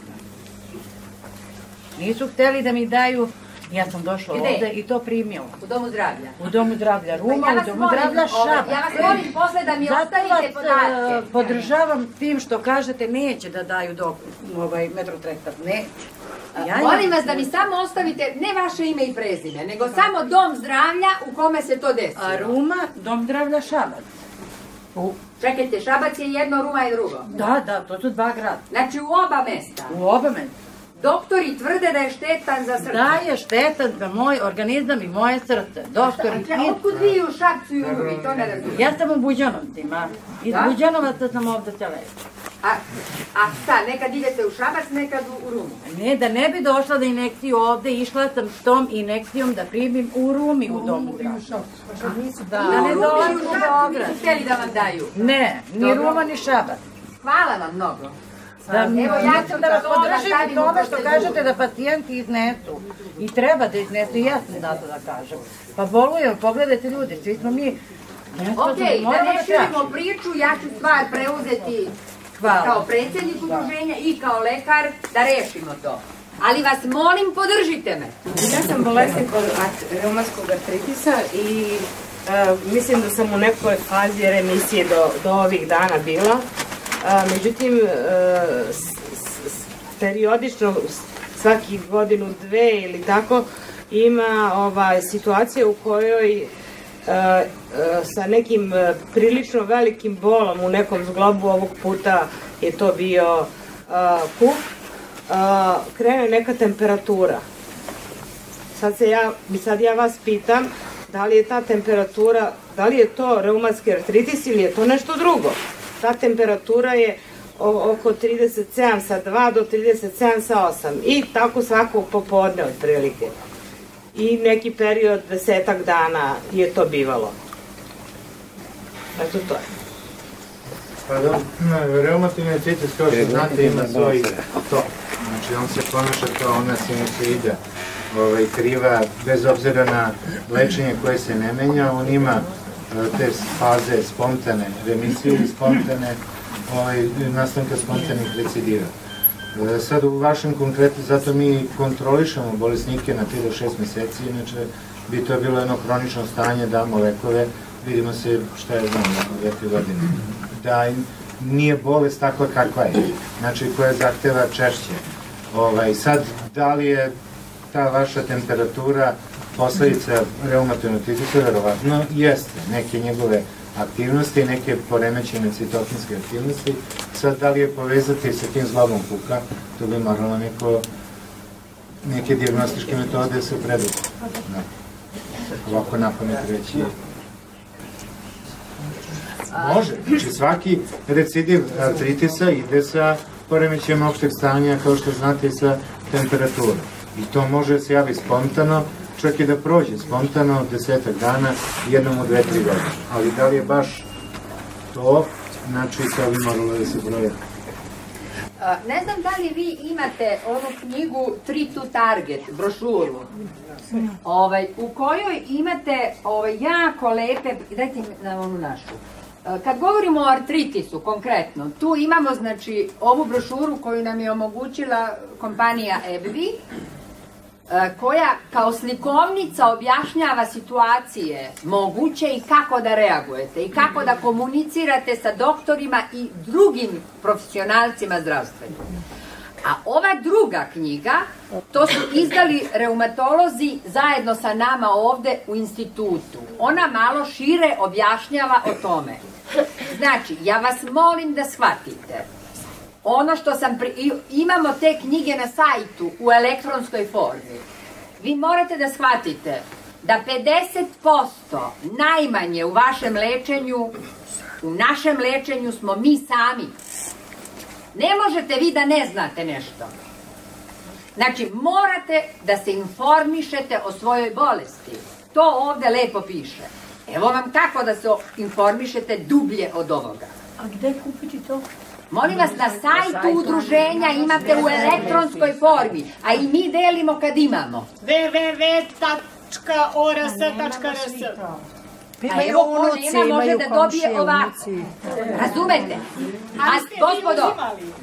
Nisu hteli da mi daju, ja sam došla ovde i to primila. U domu zdravlja? U domu zdravlja Ruma, u domu zdravlja Šabac. Ja vas molim posle da mi ostavite podatke. Zato vas podržavam tim što kažete neće da daju Metotreksat, neće. Molim vas da mi samo ostavite, ne vaše ime i prezime, nego samo dom zdravlja u kome se to desilo. A Ruma, dom zdravlja Šabac. Čekajte, Šabac je jedno, Ruma je drugo. Da, da, to su dva grada. Znači u oba mesta. U oba mesta. Doktori tvrde da je štetan za srce. Da je štetan za moj organizam i moje srce. Doktori tvrde. Otkud vi u Šapcu i u Rumi, to ne razumijem. Ja sam u Buđanovcima. Iz Buđanovaca sam ovde se ležim. A šta, nekad idete u Šabac, nekad u Rumu? Ne, da ne bi došla da injekciju ovde, išla sam s tom injekcijom da primim u Rumi u domu zdravlja. Da ne dolazim u Beograd. Nisu htjeli da vam daju? Ne, ni Ruma ni Šabac. Hvala vam mnogo. Evo, ja sam da vas podržim u tome što kažete da pacijenti iznesu. I treba da iznesu, i ja sam zato da kažem. Pa bolujem, pogledajte ljudi, svi smo mi... Ok, da ne širimo priču, ja ću stvar preuzeti kao predsjednik udruženja i kao lekar da rešimo to. Ali vas molim, podržite me. Ja sam bolesnik od reumatskog artritisa i mislim da sam u nekoj fazi remisije do ovih dana bila. Međutim, periodično, svaki godinu, dve ili tako, ima situacija u kojoj sa nekim prilično velikim bolom u nekom zglobu, ovog puta je to bio kup, krene neka temperatura. Sad ja vas pitam, da li je ta temperatura, da li je to reumatski artritis ili je to nešto drugo? Ta temperatura je oko trideset sedam sa dva do trideset sedam sa osam i tako svako popodne otprilike. I neki period, desetak dana je to bivalo. Eto to je. Pa da, reumatoidni artritis, kao što znate, ima svoj tok. Znači, on se ponaša kao ona sinusoida kriva, bez obzira na lečenje koje se ne menja, on ima te faze spontane remisije ili spontane nastanka spontanih recidiva. Sad u vašem konkretu, zato mi kontrolišemo bolesnike na tri do šest meseci, inače bi to bilo jedno hronično stanje, damo lekove, vidimo se šta je znam na dve tri godine. Da nije bolest takva kakva je, znači koja zahteva češće. Sad, da li je ta vaša temperatura posledica reumatoidnog artritisa? Verovatno jeste. Neke njegove aktivnosti, neke poremećene citokinske aktivnosti. Sad, da li je povezati sa tim zlobom kuka, to bi moralo neke dijagnostičke metode se predati. Ovako napamet reći. Može. Znači, svaki recidiv artritisa ide sa poremećajem opšteg stanja, kao što znate, i sa temperaturom. I to može se javi spontano, čak i da prođe spontano desetak dana, jednom u dve, tri godine. Ali da li je baš to, znači to bi moralo da se broje. Ne znam da li vi imate onu knjigu tri to Target, brošuru, u kojoj imate jako lepe, dajte na onu našu. Kad govorimo o artritisu konkretno, tu imamo znači ovu brošuru koju nam je omogućila kompanija E B V I, koja kao slikovnica objašnjava situacije moguće i kako da reagujete i kako da komunicirate sa doktorima i drugim profesionalcima zdravstvenim. A ova druga knjiga, to su izdali reumatolozi zajedno sa nama ovde u institutu. Ona malo šire objašnjava o tome. Znači, ja vas molim da shvatite. Ono što sam, pri... imamo te knjige na sajtu u elektronskoj formi. Vi morate da shvatite da pedeset posto najmanje u vašem lečenju, u našem lečenju smo mi sami. Ne možete vi da ne znate nešto. Znači, morate da se informišete o svojoj bolesti. To ovde lepo piše. Evo vam kako da se informišete dublje od ovoga. A gde kupiti to? Molim vas, na sajtu udruženja imate u elektronskoj formi, a i mi delimo kad imamo. w w w tačka o r s tačka r s. A evo ko nema može da dobije ovako. Razumete? A gospodo,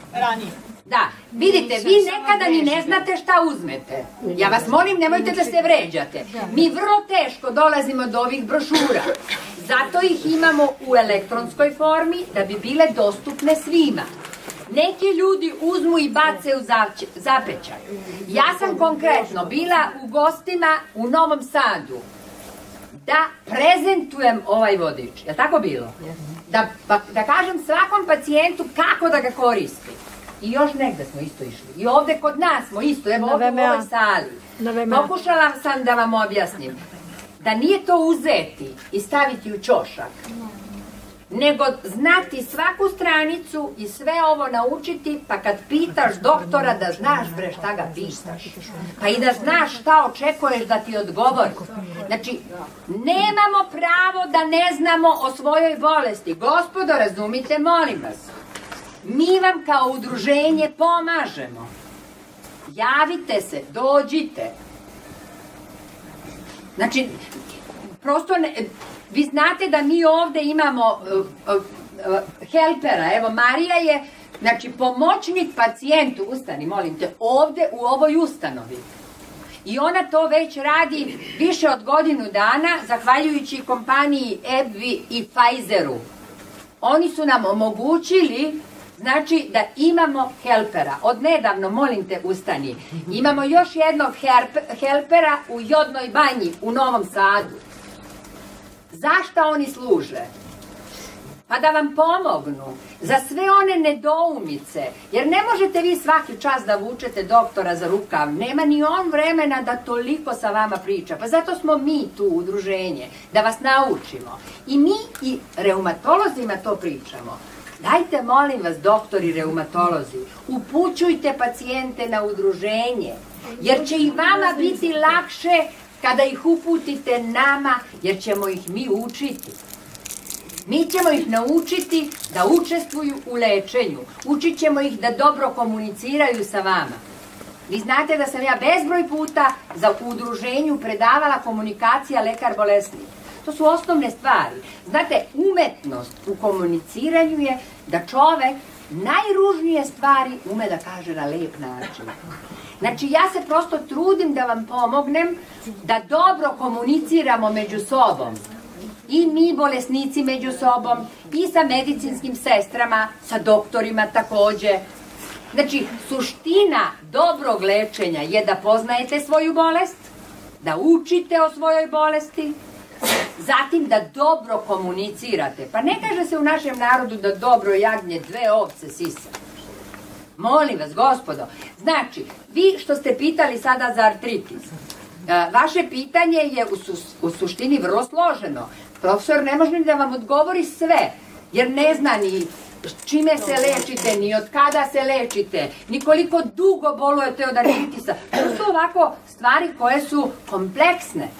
da, vidite, vi nekada ni ne znate šta uzmete. Ja vas molim, nemojte da se vređate. Mi vrlo teško dolazimo do ovih brošura. Zato ih imamo u elektronskoj formi da bi bile dostupne svima. Neki ljudi uzmu i bace u zapećaj. Ja sam konkretno bila u gostima u Novom Sadu da prezentujem ovaj vodič. Je li tako bilo? Da, da kažem svakom pacijentu kako da ga koristi. I još negde smo isto išli. I ovde kod nas smo isto, evo ovde u ovoj sali. Pokušala sam da vam objasnim da nije to uzeti i staviti u ćošak, nego znati svaku stranicu i sve ovo naučiti, pa kad pitaš doktora da znaš bre šta ga pitaš, pa i da znaš šta očekuješ da ti odgovori. Znači, nemamo pravo da ne znamo o svojoj bolesti. Gospodo, razumite, molim vas. Mi vam kao udruženje pomažemo. Javite se, dođite. Znači, prosto, ne, vi znate da mi ovde imamo uh, uh, uh, helpera, evo Marija je, znači, pomoćnik pacijentu, ustani, molim te, ovde u ovoj ustanovi. I ona to već radi više od godinu dana, zahvaljujući kompaniji E B V I i Pfizeru. Oni su nam omogućili, znači, da imamo helpera. Od nedavno, molim te, ustani. Imamo još jednog helpera u Jodnoj banji u Novom Sadu. Zašta oni služe? Pa da vam pomognu za sve one nedoumice. Jer ne možete vi svaki čas da vučete doktora za rukav. Nema ni on vremena da toliko sa vama priča. Pa zato smo mi tu udruženje, da vas naučimo. I mi i reumatolozima to pričamo. Dajte, molim vas, doktori reumatolozi, upućujte pacijente na udruženje, jer će i vama biti lakše kada ih uputite nama, jer ćemo ih mi učiti. Mi ćemo ih naučiti da učestvuju u lečenju, učit ćemo ih da dobro komuniciraju sa vama. Vi znate da sam ja bezbroj puta za udruženju predavala komunikacija lekar-bolesnik. To su osnovne stvari. Znate, umetnost u komuniciranju je da čovek najružnije stvari ume da kaže na lep način. Znači, ja se prosto trudim da vam pomognem da dobro komuniciramo među sobom. I mi bolesnici među sobom, i sa medicinskim sestrama, sa doktorima takođe. Znači, suština dobrog lečenja je da poznajete svoju bolest, da učite o svojoj bolesti, zatim da dobro komunicirate. Pa ne kaže se u našem narodu da dobro jagnje dve ovce sisa. Molim vas, gospodo. Znači, vi što ste pitali sada za artritis, vaše pitanje je u, su, u suštini vrlo složeno. Profesor ne može da vam odgovori sve, jer ne zna ni čime se lečite, ni od kada se lečite, ni koliko dugo bolujete od artritisa. To su ovako stvari koje su kompleksne.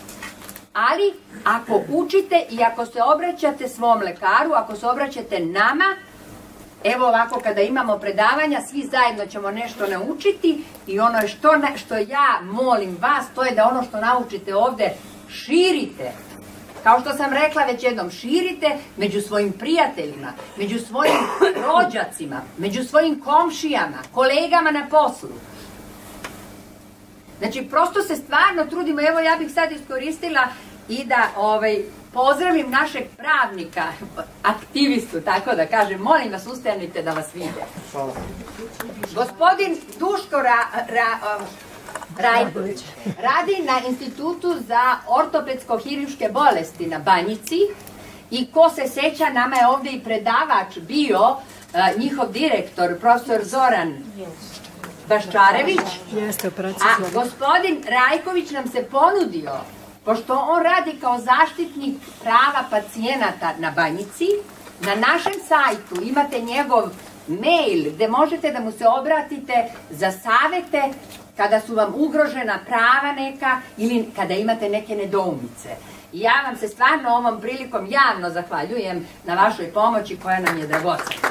Ali, ako učite i ako se obraćate svom lekaru, ako se obraćate nama, evo ovako kada imamo predavanja, svi zajedno ćemo nešto naučiti i ono što, što ja molim vas, to je da ono što naučite ovde širite. Kao što sam rekla već jednom, širite među svojim prijateljima, među svojim rođacima, među svojim komšijama, kolegama na poslu. Znači, prosto se stvarno trudimo, evo ja bih sad iskoristila i da ovaj, pozdravim našeg pravnika, aktivistu, tako da kažem, molim vas, ustanite da vas vide. Hvala. Gospodin Duško Ra, Ra, Rajković radi na Institutu za ortopedsko-hirurške bolesti na Banjici i ko se seća, nama je ovde i predavač bio uh, njihov direktor, profesor Zoran Baščarević, a gospodin Rajković nam se ponudio, pošto on radi kao zaštitnik prava pacijenata na Banjici, na našem sajtu imate njegov mail gde možete da mu se obratite za savete kada su vam ugrožena prava neka ili kada imate neke nedoumice. I ja vam se stvarno ovom prilikom javno zahvaljujem na vašoj pomoći koja nam je dragocena.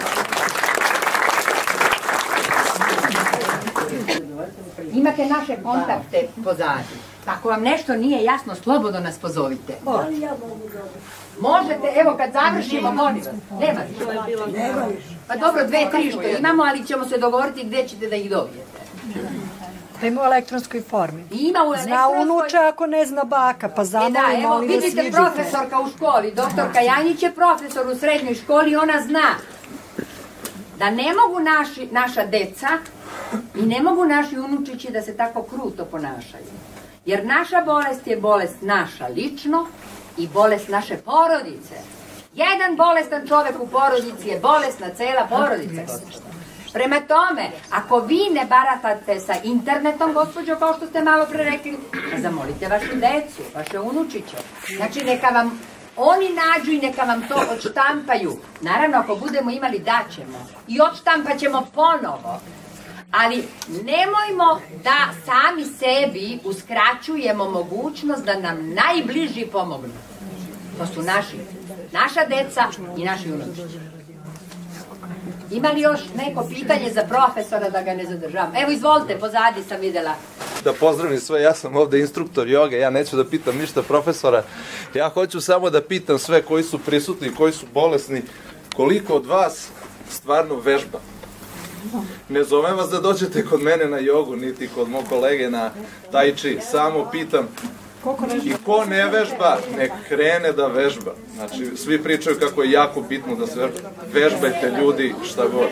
Imate naše kontakte pozadi. Ako vam nešto nije jasno, slobodno nas pozovite. Da li ja mogu dobiti? Možete, evo kad završimo, molim vas. Nema više. Pa dobro, dve, tri što imamo, ali ćemo se dogovoriti gde ćete da ih dobijete. Pa ima u elektronskoj formi. Ima u elektronskoj... Zna unuče ako ne zna baka, pa zamolimo, ali da sviđite. Vidite profesorka u školi, doktorka Janjić je profesor u srednjoj školi i ona zna da ne mogu naši, naša deca i ne mogu naši unučići da se tako kruto ponašaju. Jer naša bolest je bolest naša lično i bolest naše porodice. Jedan bolestan čovek u porodici je bolesna cela porodica. Prema tome, ako vi ne baratate sa internetom, gospođo, kao što ste malo pre rekli, zamolite vašu decu, vaše unučiće. Znači, neka vam oni nađu i neka vam to odštampaju. Naravno, ako budemo imali, daćemo. I odštampat ćemo ponovo. Ali nemojmo da sami sebi uskraćujemo mogućnost da nam najbliži pomognu. To su naši, naša deca i naši unučići. Ima li još neko pitanje za profesora da ga ne zadržavam? Evo, izvolite, pozadi sam videla. Da pozdravim sve, ja sam ovde instruktor joge, ja neću da pitam ništa profesora. Ja hoću samo da pitam sve koji su prisutni, koji su bolesni, koliko od vas stvarno vežba. Ne zovem vas da dođete kod mene na jogu, niti kod mog kolege na tai chi. Samo pitam, i ko ne vežba, nek krene da vežba. Znači, svi pričaju kako je jako bitno da se vežba. Vežbajte ljudi šta god.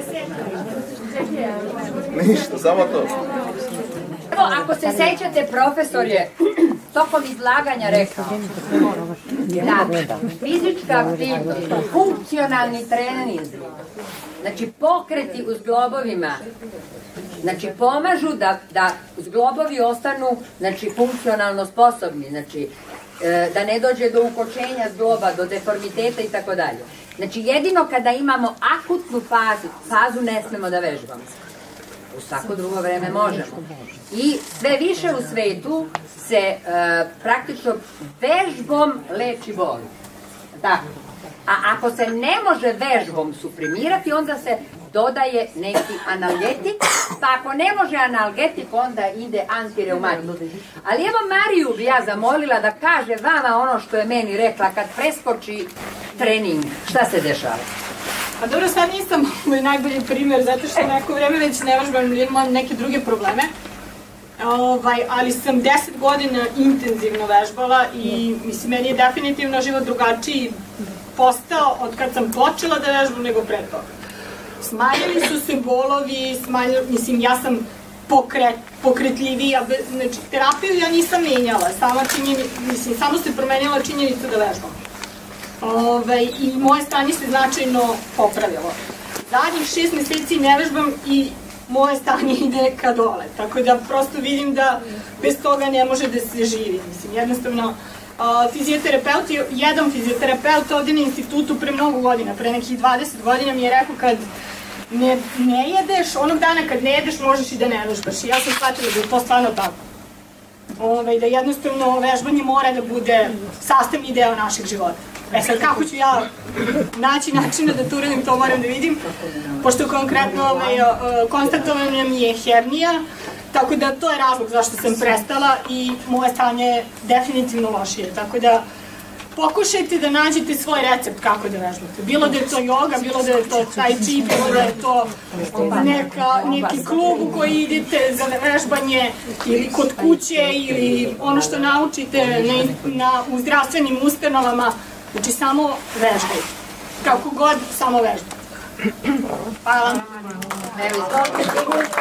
Ništa, samo to. Ako se sećate, profesor je tokom izlaganja rekao da fizička aktivnost, funkcionalni treninzi, znači pokreti u zglobovima, znači pomažu da, da zglobovi ostanu, znači, funkcionalno sposobni, znači da ne dođe do ukočenja zgloba, do deformiteta i tako dalje. Znači jedino kada imamo akutnu fazu, fazu ne smemo da vežbamo. U svako drugo vreme možemo. I sve više u svetu se e, praktično vežbom leči bol. Tako. A ako se ne može vežbom suprimirati, onda se dodaje neki analgetik, pa ako ne može analgetik, onda ide antireumatik. Ali evo Mariju bi ja zamolila da kaže vama ono što je meni rekla kad preskoči trening. Šta se dešava? Pa dobro, sad nisam najbolji primjer, zato što neko vreme već ne vežbam ili imam neke druge probleme. Ovaj, ali sam deset godina intenzivno vežbala i mislim, meni je definitivno život drugačiji postao od kad sam počela da vežbam nego pre toga. Smanjili su se bolovi, smanjili, mislim, ja sam pokret, pokretljivija, znači terapiju ja nisam menjala, sama činjeni, mislim, samo se promenila činjenica da vežbam. Ove, i moje stanje se značajno popravilo. Zadnjih šest meseci ne vežbam i moje stanje ide ka dole, tako da prosto vidim da bez toga ne može da se živi. Mislim, jednostavno, fizioterapeut, jedan fizioterapeut ovde na institutu pre mnogo godina, pre nekih dvadeset godina mi je rekao kad ne, ne jedeš, onog dana kad ne jedeš možeš i da ne vežbaš. I ja sam shvatila da je to stvarno tako. Ove, da jednostavno vežbanje mora da bude sastavni deo našeg života. E sad, kako ću ja naći načina da to uradim, to moram da vidim, pošto konkretno ovaj, konstatovana mi je hernija, tako da to je razlog zašto sam prestala i moje stanje je definitivno lošije. Tako da, pokušajte da nađete svoj recept kako da vežbate. Bilo da je to joga, bilo da je to tai chi, bilo da je to neka, neki klub u koji idete za vežbanje ili kod kuće ili ono što naučite na, na, u zdravstvenim ustanovama. Znači samo vežbajte. Kako god, samo vežbajte. Hvala. Evo, izvolite.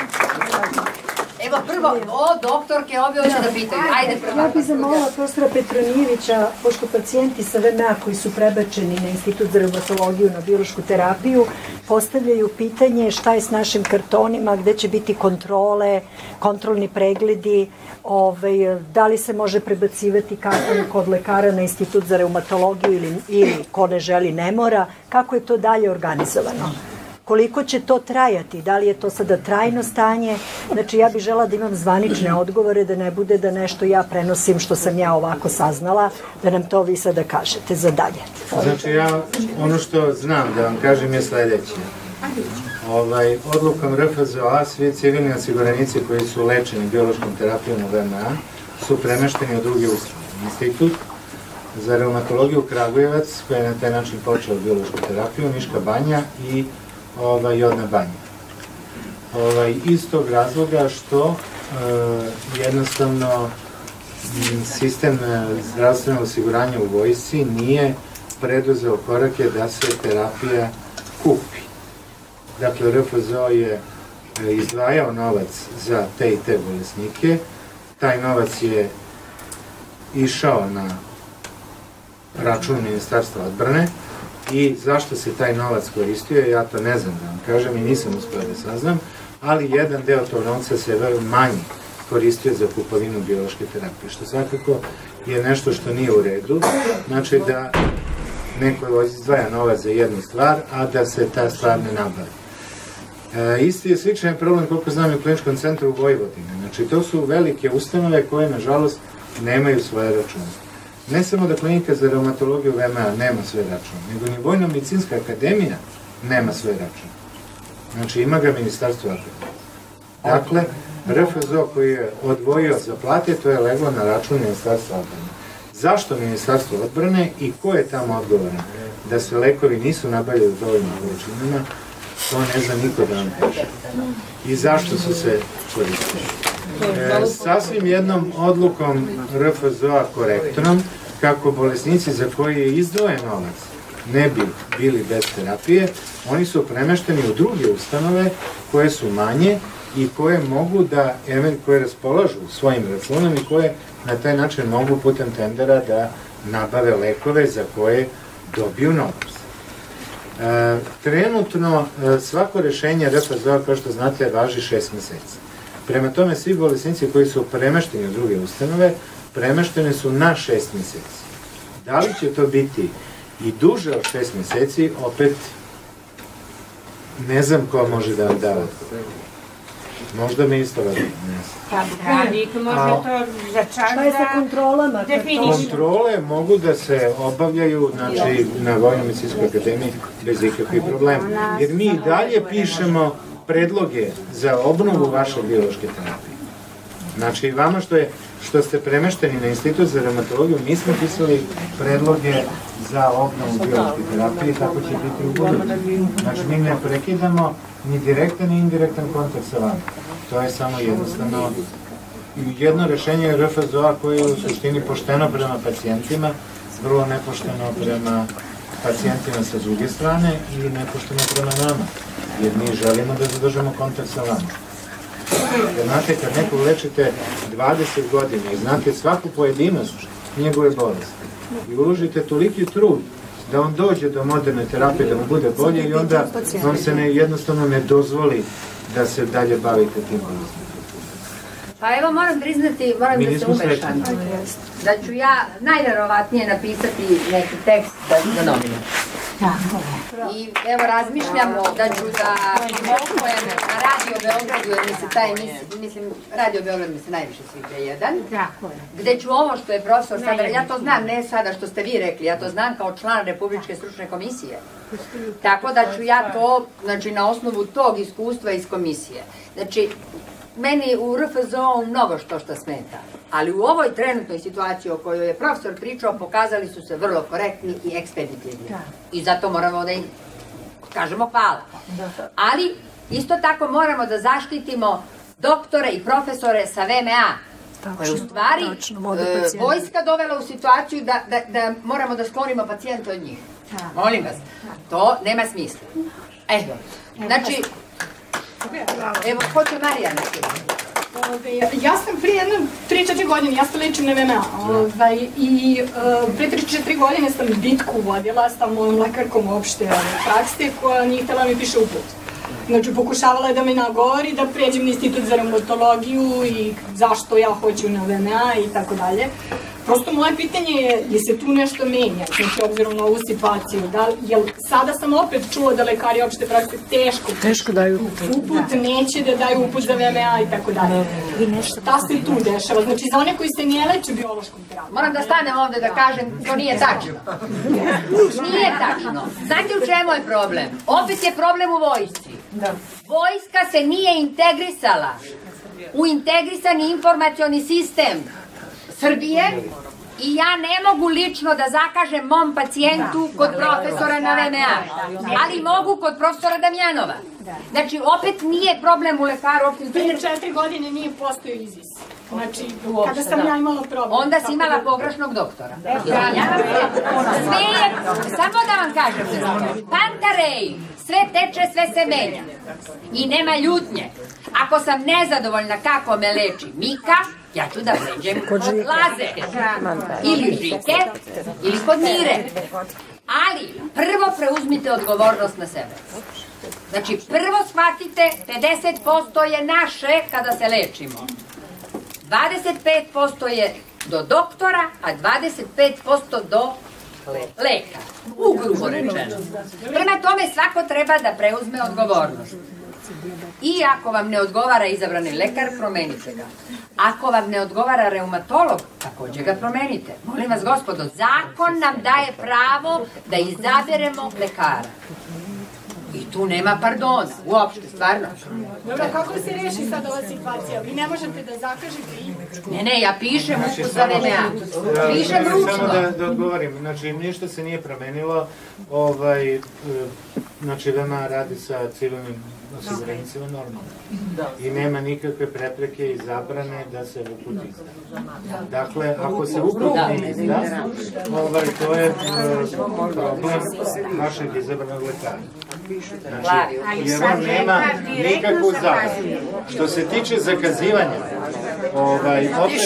Evo prvo, o doktorke, ovi hoće da pitaju. Ajde prvo. Ja bih zamolila profesora Petronijevića, pošto pacijenti sa V M A koji su prebačeni na Institut za reumatologiju, na biološku terapiju, postavljaju pitanje šta je s našim kartonima, gde će biti kontrole, kontrolni pregledi, ovaj, da li se može prebacivati karton kod lekara na Institut za reumatologiju ili, ili ko ne želi ne mora, kako je to dalje organizovano? Koliko će to trajati, da li je to sada trajno stanje, znači ja bih žela da imam zvanične odgovore, da ne bude da nešto ja prenosim što sam ja ovako saznala, da nam to vi sada kažete za dalje. Znači ja, ono što znam da vam kažem je sledeće. Ovaj, odlukom R F Z O-a svi civilni osiguranici koji su lečeni biološkom terapijom u V M A su premešteni u drugi ustanove. Institut za reumatologiju Kragujevac, koji je na taj način počeo biološku terapiju, Niška banja i Ovaj, Jodna banja. Ovaj, iz tog razloga što e, jednostavno m, sistem zdravstvenog osiguranja u vojsci nije preduzeo korake da se terapija kupi. Dakle, R F Z O je e, izdvajao novac za te i te bolesnike. Taj novac je išao na račun Ministarstva odbrane. I zašto se taj novac koristio, ja to ne znam da vam kažem i nisam uspio da saznam, ali jedan deo tog novca se manje koristio za kupovinu biološke terapije, što svakako je nešto što nije u redu, znači da neko izdvaja novac za jednu stvar, a da se ta stvar ne nabavi. E, isti je sličan problem, koliko znam, u kliničkom centru u Vojvodini. Znači, to su velike ustanove koje, nažalost, nemaju svoje račune. Ne samo da klinika za reumatologiju V M A nema svoj račun, nego ni Vojno-medicinska akademija nema svoj račun. Znači, ima ga Ministarstvo odbrane. Dakle, R F Z O koji je odvojio za plate, to je leglo na račun Ministarstva odbrane. Zašto Ministarstvo odbrane i ko je tamo odgovoran da se lekovi nisu nabavljali u dovoljnim količinama, to ne zna niko da vam kaže. I zašto su se koristili? E, sasvim jednom odlukom R F Z O-a korektnom, kako bolesnici za koje je izdvojen novac ne bi bili bez terapije, oni su premešteni u druge ustanove koje su manje i koje mogu da, koje raspolažu svojim računom i koje na taj način mogu putem tendera da nabave lekove za koje dobiju novac. E, trenutno svako rešenje R F Z O-a, kao što znate, važi šest meseci. Prema tome, svi bolesnici koji su premešteni u druge ustanove, premešteni su na šest meseci. Da li će to biti i duže od šest meseci, opet ne znam ko može da vam da odgovor. Možda mi isto razumije. Šta je sa kontrolama? Kontrole mogu da se obavljaju, znači, na Vojno-medicinskoj akademiji bez ikakvih problema. Jer mi i dalje pišemo predloge za obnovu vaše biološke terapije. Znači, vama što, je, što ste premešteni na Institut za reumatologiju, mi smo pisali predloge za obnovu biološke terapije, tako će biti u budućnosti. Znači, mi ne prekidamo ni direktan ni indirektan kontakt sa vama. To je samo jednostavno jedno rešenje R F Z O-a koje je u suštini pošteno prema pacijentima, vrlo nepošteno prema pacijentima sa druge strane i nepošteno prema nama, jer mi želimo da zadržamo kontakt sa vama. Jer znate, kad nekog lečite dvadeset godina i znate svaku pojedinost njegove bolesti i uložite toliki trud da on dođe do moderne terapije, da mu bude bolje i onda vam se ne, jednostavno ne dozvoli da se dalje bavite tim bolestima. Pa evo moram priznati, moram da se umešam. Da ću ja najverovatnije napisati neki tekst za novine. I evo razmišljam da ću da primokujem na Radio Beogradu, jer mi se taj, mislim, Radio Beograd mi se najviše sviđa jedan. Gde ću ovo što je profesor sada, ja to znam, ne sada što ste vi rekli, ja to znam kao član Republičke stručne komisije. Tako da ću ja to, znači na osnovu tog iskustva iz komisije. Znači, meni u R F Z O mnogo što što smeta, ali u ovoj trenutnoj situaciji o kojoj je profesor pričao pokazali su se vrlo korektni i ekspeditivni. I zato moramo da im kažemo hvala. Ali isto tako moramo da zaštitimo doktore i profesore sa V M A, koje u stvari vojska dovela u situaciju da moramo da sklonimo pacijenta od njih. Molim vas, to nema smisla. Evo, znači, evo, ko će Marija neki? Ja sam prije jedno tri četiri godine, ja se lečim na V M A i prije tri četiri godine sam bitku vodila sa mojom lekarkom opšte prakse koja nije htjela mi piše uput. Znači, pokušavala je da me nagovori da pređem na institut za reumatologiju i zašto ja hoću na V M A i tako dalje. Prosto moje pitanje je, je se tu nešto menja, znači obzirom na ovu situaciju, jer sada sam opet čula da lekari opšte prakse teško teško daju uput, neće da daju uput za V M A i tako dalje. Šta se tu dešava? Znači, za one koji se ne leče biološkom terapijom. Moram da stanem ovde da kažem, to nije tačno. Nije tačno. Znate u čemu je problem? Opet je problem u vojsci. Vojska se nije integrisala u integrisani informacioni sistem Srbije i ja ne mogu lično da zakažem mom pacijentu kod profesora na V M A, ali mogu kod profesora Damjanova. Znači, opet nije problem u lekaru. Prije četiri godine nije postojao izis. Znači, kada sam ja imala problem. Onda si imala pogrešnog doktora. Sve je, samo da vam kažem, Pantarej, sve teče, sve se menja. I nema ljutnje. Ako sam nezadovoljna kako me leči Mika, ja ću da pređem kod Laze, ili Žike, ili kod Mire. Ali, prvo preuzmite odgovornost na sebe. Znači, prvo shvatite, pedeset posto je naše kada se lečimo. dvadeset pet posto je do doktora, a dvadeset pet posto do leka. Ugrubo rečeno. Prema tome, svako treba da preuzme odgovornost. I ako vam ne odgovara izabrani lekar, promenite ga. Ako vam ne odgovara reumatolog, takođe ga promenite. Molim vas, gospodo, zakon nam daje pravo da izaberemo lekara. I tu nema pardona, uopšte, stvarno. Dobro, kako se reši sad ova situacija? Vi ne možete da zakažete i... Ne, ne, ja pišem uput za V M A. Pišem ručno. Samo da odgovorim, znači ništa se nije promenilo, znači V M A radi sa civilnim osiguranicima normalno. I nema nikakve prepreke i zabrane da se uput izda. Dakle, ako se uput ne izda, to je problem vašeg izabranog lekara. Znači, jer on nema nikakvu zabranu. Što se tiče zakazivanja, opet,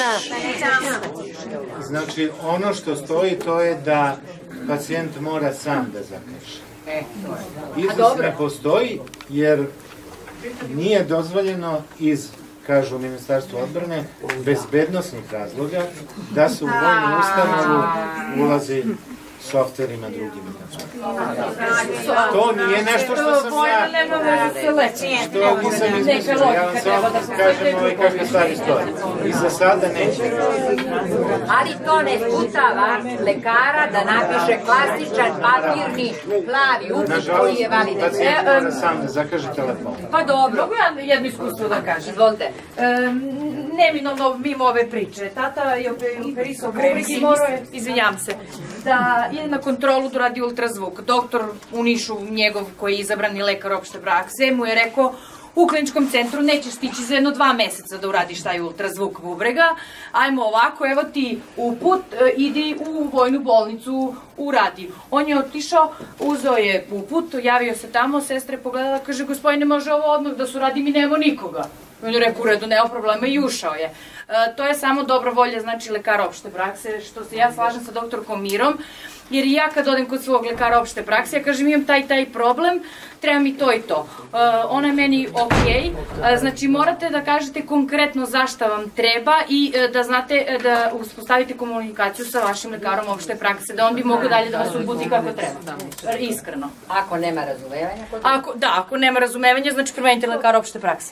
znači, ono što stoji to je da pacijent mora sam da zakaže. Izlaz ne postoji jer nije dozvoljeno iz, kažu Ministarstvo odbrane, bezbednosnih razloga da se u vojnu ustanovu ulazi softverima drugim. To nije nešto što sam ja... Što nisam izmislio. Ja vam samo kažem ovaj kakve stvari stoje. I za sada neće. Ali to ne sputava lekara da napiše klasičan papirni plavi uput koji je validan. Nažalost, pacijent mora sam da zakaže telefon. Pa dobro, mogu ja jedno iskustvo da kažem. Izvolite. Neminovno mimo ove priče. Tata je operisao bubreg i morao je, izvinjam se, da je na kontrolu da radi ultrazvuk. Doktor u Nišu, njegov koji je izabrani lekar opšte prakse, mu je rekao u kliničkom centru nećeš stići za jedno dva meseca da uradiš taj ultrazvuk bubrega, ajmo ovako, evo ti uput, idi u vojnu bolnicu, uradi. On je otišao, uzeo je uput, javio se tamo, sestra je pogledala, kaže, gospodine, može ovo odmah da se uradi, mi nemamo nikoga. On je rekao, u redu, nema problema i ušao je. To je samo dobra volja, znači lekara opšte prakse, što se ja slažem sa doktorkom Mirom, jer i ja kad odem kod svog lekara opšte prakse, ja kažem imam taj taj problem, treba mi to i to. Ona je meni okej, znači morate da kažete konkretno zašta vam treba i da znate da uspostavite komunikaciju sa vašim lekarom opšte prakse, da on bi mogo dalje da vas uputi kako treba. Iskreno. Ako nema razumevanja? Da, ako nema razumevanja, znači promenite lekara opšte prakse.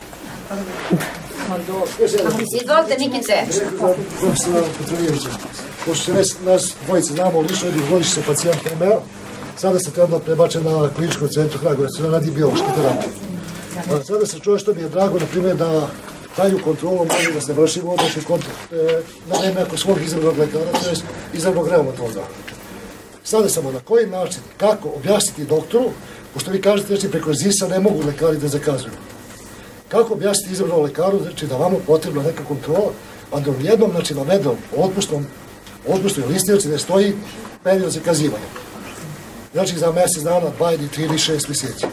Izvolite, Nikice. Profesor Petrovijevića, pošto se nas dvojice znamo, lično jedin vodiš se pacijent M R, sada se treba prebačen na kliničkom centru Kragujevac, na radi biološke terapije. Sada se čuje što mi je drago, na primjer, da Taju kontrolu može da se vrši odnosi kod, e, na vreme kod svog izabranog lekara, to je izabranog reumatologa. Sada samo na koji način, kako objasniti doktoru, pošto vi kažete znači preko zisa ne mogu lekari da zakazuju. Kako objasniti izabranom lekaru, znači da vam je potrebna neka kontrola, a da u jednom, znači na vedom, otpustnom, otpustnoj listi, ne stoji period zakazivanja. Znači za mesec dana, dva ili tri ili šest mjeseci.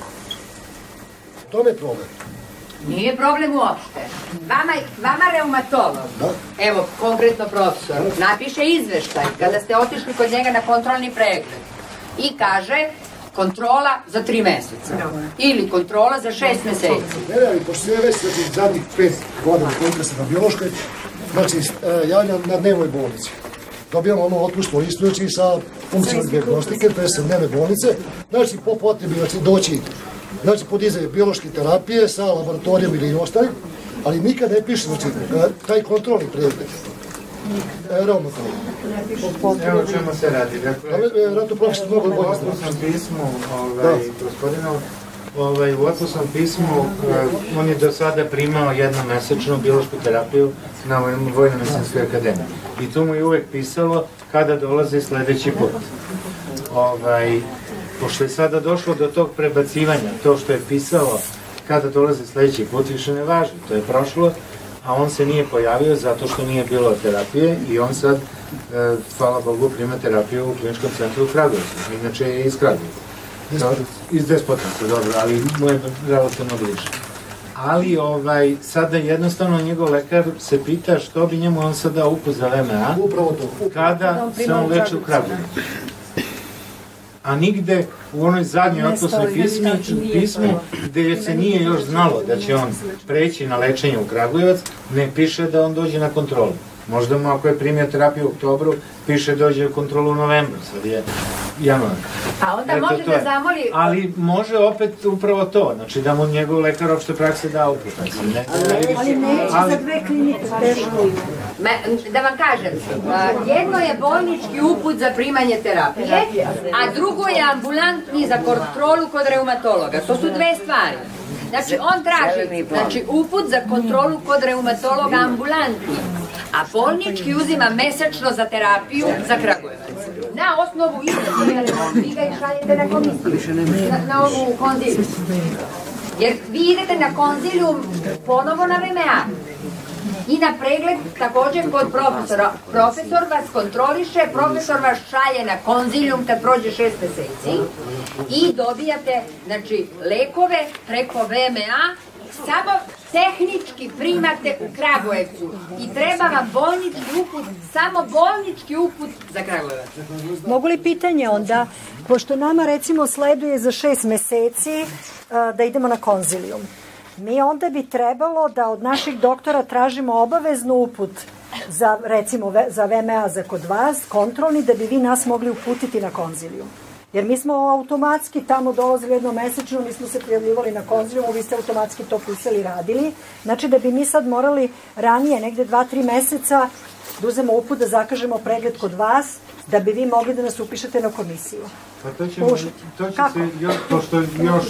U tome je problem. Nije problem uopšte. Vama, vama reumatolog, evo konkretno profesor, napiše izveštaj kada ste otišli kod njega na kontrolni pregled i kaže kontrola za tri meseca ili kontrola za šest meseci. Ne, ali pošto se već znači, zadnjih pet godina koliko sam na biološkoj, znači javljam na dnevnoj bolnici. Dobijamo ono otpustno listu znači, sa funkcionalne diagnostike, to je sa dnevne bolnice, znači po potrebi znači, doći znači podizanje biološke terapije sa laboratorijom ili ostalim, ali nikad ne piše znači, taj kontrolni pregled. Reumatolog. Evo o čemu se radi. Dakle, Rato profesor mnogo bolje u otpusnom pismu, ovaj, gospodinu, ovaj, u otpusnom pismu on je do sada primao jednomesečnu biološku terapiju na Vojno-medicinskoj akademiji. I tu mu je uvek pisalo kada dolazi sledeći put. Ovaj, pošto je sada došlo do tog prebacivanja, to što je pisalo kada dolazi sledeći put više ne važi, to je prošlo, a on se nije pojavio zato što nije bilo terapije i on sad, e, hvala Bogu, prima terapiju u kliničkom centru u Kragujevcu, inače je iz Kragujevca, iz Despotovca, dobro, ali mu je relativno bliže. Ali ovaj, sada jednostavno njegov lekar se pita što bi njemu on sad dao uput za V M A kada se on leče u Kragujevcu. A nigde u onoj zadnjoj otpusnoj pismi, pismu gde se nije još znalo da će on preći na lečenje u Kragujevac, ne piše da on dođe na kontrolu. Možda mu ako je primio terapiju u oktobru, piše dođe u kontrolu u novembru, sad je januar. A onda Eto, može da zamoli... Ali može opet upravo to, znači da mu njegov lekar opšte prakse da uput. Ne, ali neće za dve klinike, teško. Da vam kažem, jedno je bolnički uput za primanje terapije, a drugo je ambulantni za kontrolu kod reumatologa. To su dve stvari. Znači, on traži znači, uput za kontrolu kod reumatologa ambulantni, a bolnički uzima mesečno za terapiju za Kragujevac. Na osnovu izgleda, vi ga i šaljete na komisiju, na, na ovu konziliju. Jer vi idete na konzilijum ponovo na V M A. I na pregled također kod profesora. Profesor vas kontroliše, profesor vas šalje na konzilijum kad prođe šest meseci i dobijate znači, lekove preko V M A, samo tehnički primate u Kragujevcu i treba vam bolnički uput, samo bolnički uput za Kragujevac. Mogu li pitanje onda, pošto nama recimo sleduje za šest meseci uh, da idemo na konzilijum, mi onda bi trebalo da od naših doktora tražimo obaveznu uput za, recimo, za V M A za kod vas, kontrolni, da bi vi nas mogli uputiti na konzilijum. Jer mi smo automatski tamo dolazili jednomesečno, mi smo se prijavljivali na konzilijumu, vi ste automatski to pisali i radili. Znači da bi mi sad morali ranije, negde dva, tri meseca, da uzemo uput da zakažemo pregled kod vas, da bi vi mogli da nas upišete na komisiju. Pa to će, to će se, još, pošto još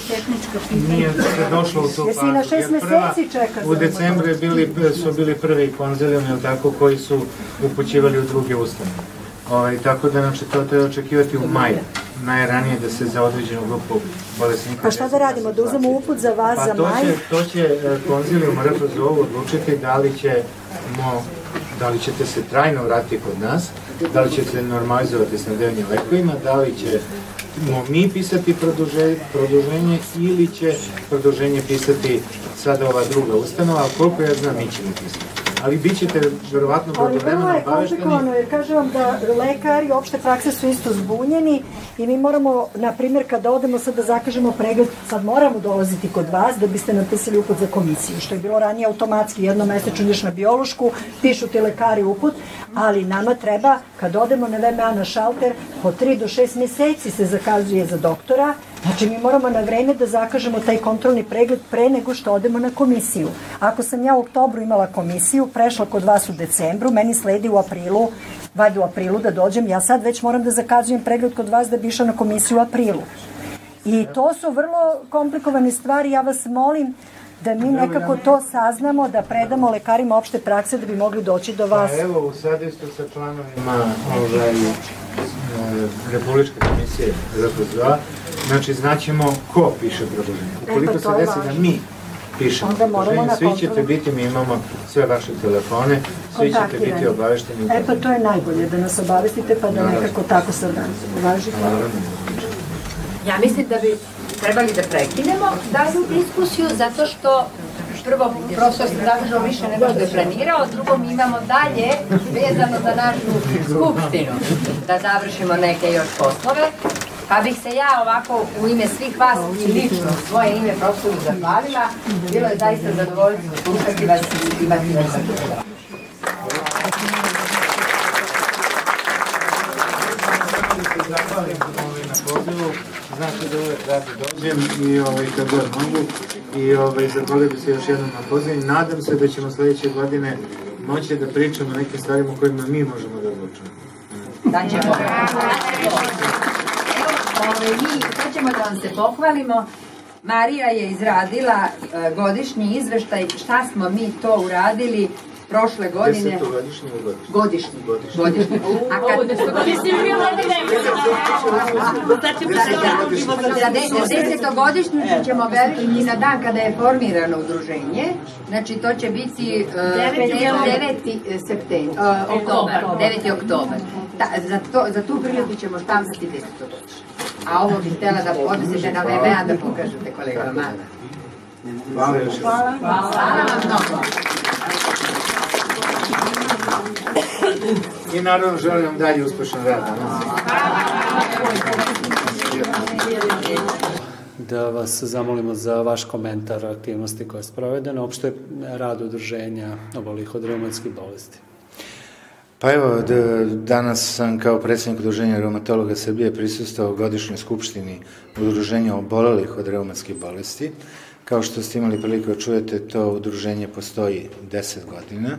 nije se došlo u tu fazu. Jesi na šest meseci čeka? U decembru bili, su bili prvi konzilijum, jel tako, koji su upućivali u druge ustanove. Ovaj, tako da znači, to treba očekivati u maju, najranije da se za određenu grupu bolesnika... Pa šta da radimo, da uzemo uput za vas pa za to maj? Će, to će konzilijum R F Z O odlučiti da li ćemo, da li ćete se trajno vratiti kod nas, da li ćete normalizovati snabdevanje lekovima, da li ćemo mi pisati produže, produženje ili će produženje pisati sada ova druga ustanova, ali koliko ja znam, mi ćemo pisati. Ali bit ćete verovatno blagovremeno obavešteni. Ali vrlo je komplikovano, jer kažem vam da lekari opšte prakse su isto zbunjeni i mi moramo, na primjer, kada odemo sad da zakažemo pregled, sad moramo dolaziti kod vas da biste napisali uput za komisiju, što je bilo ranije automatski, jednomesečno ideš na biološku, pišu ti lekari uput, ali nama treba, kad odemo na V M A na šalter, po tri do šest mjeseci se zakazuje za doktora. Znači, mi moramo na vreme da zakažemo taj kontrolni pregled pre nego što odemo na komisiju. Ako sam ja u oktobru imala komisiju, prešla kod vas u decembru, meni sledi u aprilu, valjda u aprilu da dođem, ja sad već moram da zakazujem pregled kod vas da bi išla na komisiju u aprilu. I to su vrlo komplikovane stvari, ja vas molim da mi nekako to saznamo, da predamo lekarima opšte prakse da bi mogli doći do vas. Pa evo, u sadistvu sa članovima ovaj, Republičke komisije R F Z A, znači znaćemo ko piše produženje. Ukoliko se desi da mi pišemo produženje, svi ćete biti, mi imamo sve vaše telefone, svi ćete biti obavešteni. E pa to je najbolje, da nas obavestite pa da nekako tako se uvažite. Ja mislim da bi trebali da prekinemo dalju diskusiju, zato što prvo, profesor se zadržao više nego što je planirao, drugo mi imamo dalje vezano za našu skupštinu da završimo neke još poslove, pa bih se ja ovako u ime svih vas i lično svoje ime profesoru zahvalila. Bilo je zaista zadovoljstvo slušati vas i imati vas za to. Zahvalim na pozivu, znači da uvek rado dođem i ovaj, kad god mogu i ovaj, zahvalio bi se još jednom na pozivu. Nadam se da ćemo sledeće godine moći da pričamo o nekim stvarima o kojima mi možemo da odlučimo. Da ćemo. Evo, mi, sad ćemo da vam se pohvalimo. Marija je izradila godišnji izveštaj šta smo mi to uradili prošle godine. Desetogodišnji ili godišnji? Godišnji. Godišnji. A kad... Za desetogodišnju ćemo obeležiti na dan kada je formirano udruženje. Znači to će biti deveti oktobar. deveti oktobar. Za tu priliku ćemo štampati desetogodišnju. A ovo bih htjela da odnesete na ve ve a da pokažete kolegama. Hvala još. Hvala. Hvala vam mnogo. I naravno želim vam dalje uspešan rad. Da vas zamolimo za vaš komentar aktivnosti koje je sprovedeno, opšte rad udruženja obolelih od reumatskih bolesti. Pa evo, danas sam kao predsjednik Udruženja reumatologa Srbije prisustvovao godišnjoj skupštini Udruženja obolelih od reumatskih bolesti. Kao što ste imali priliku da čujete, to udruženje postoji deset godina.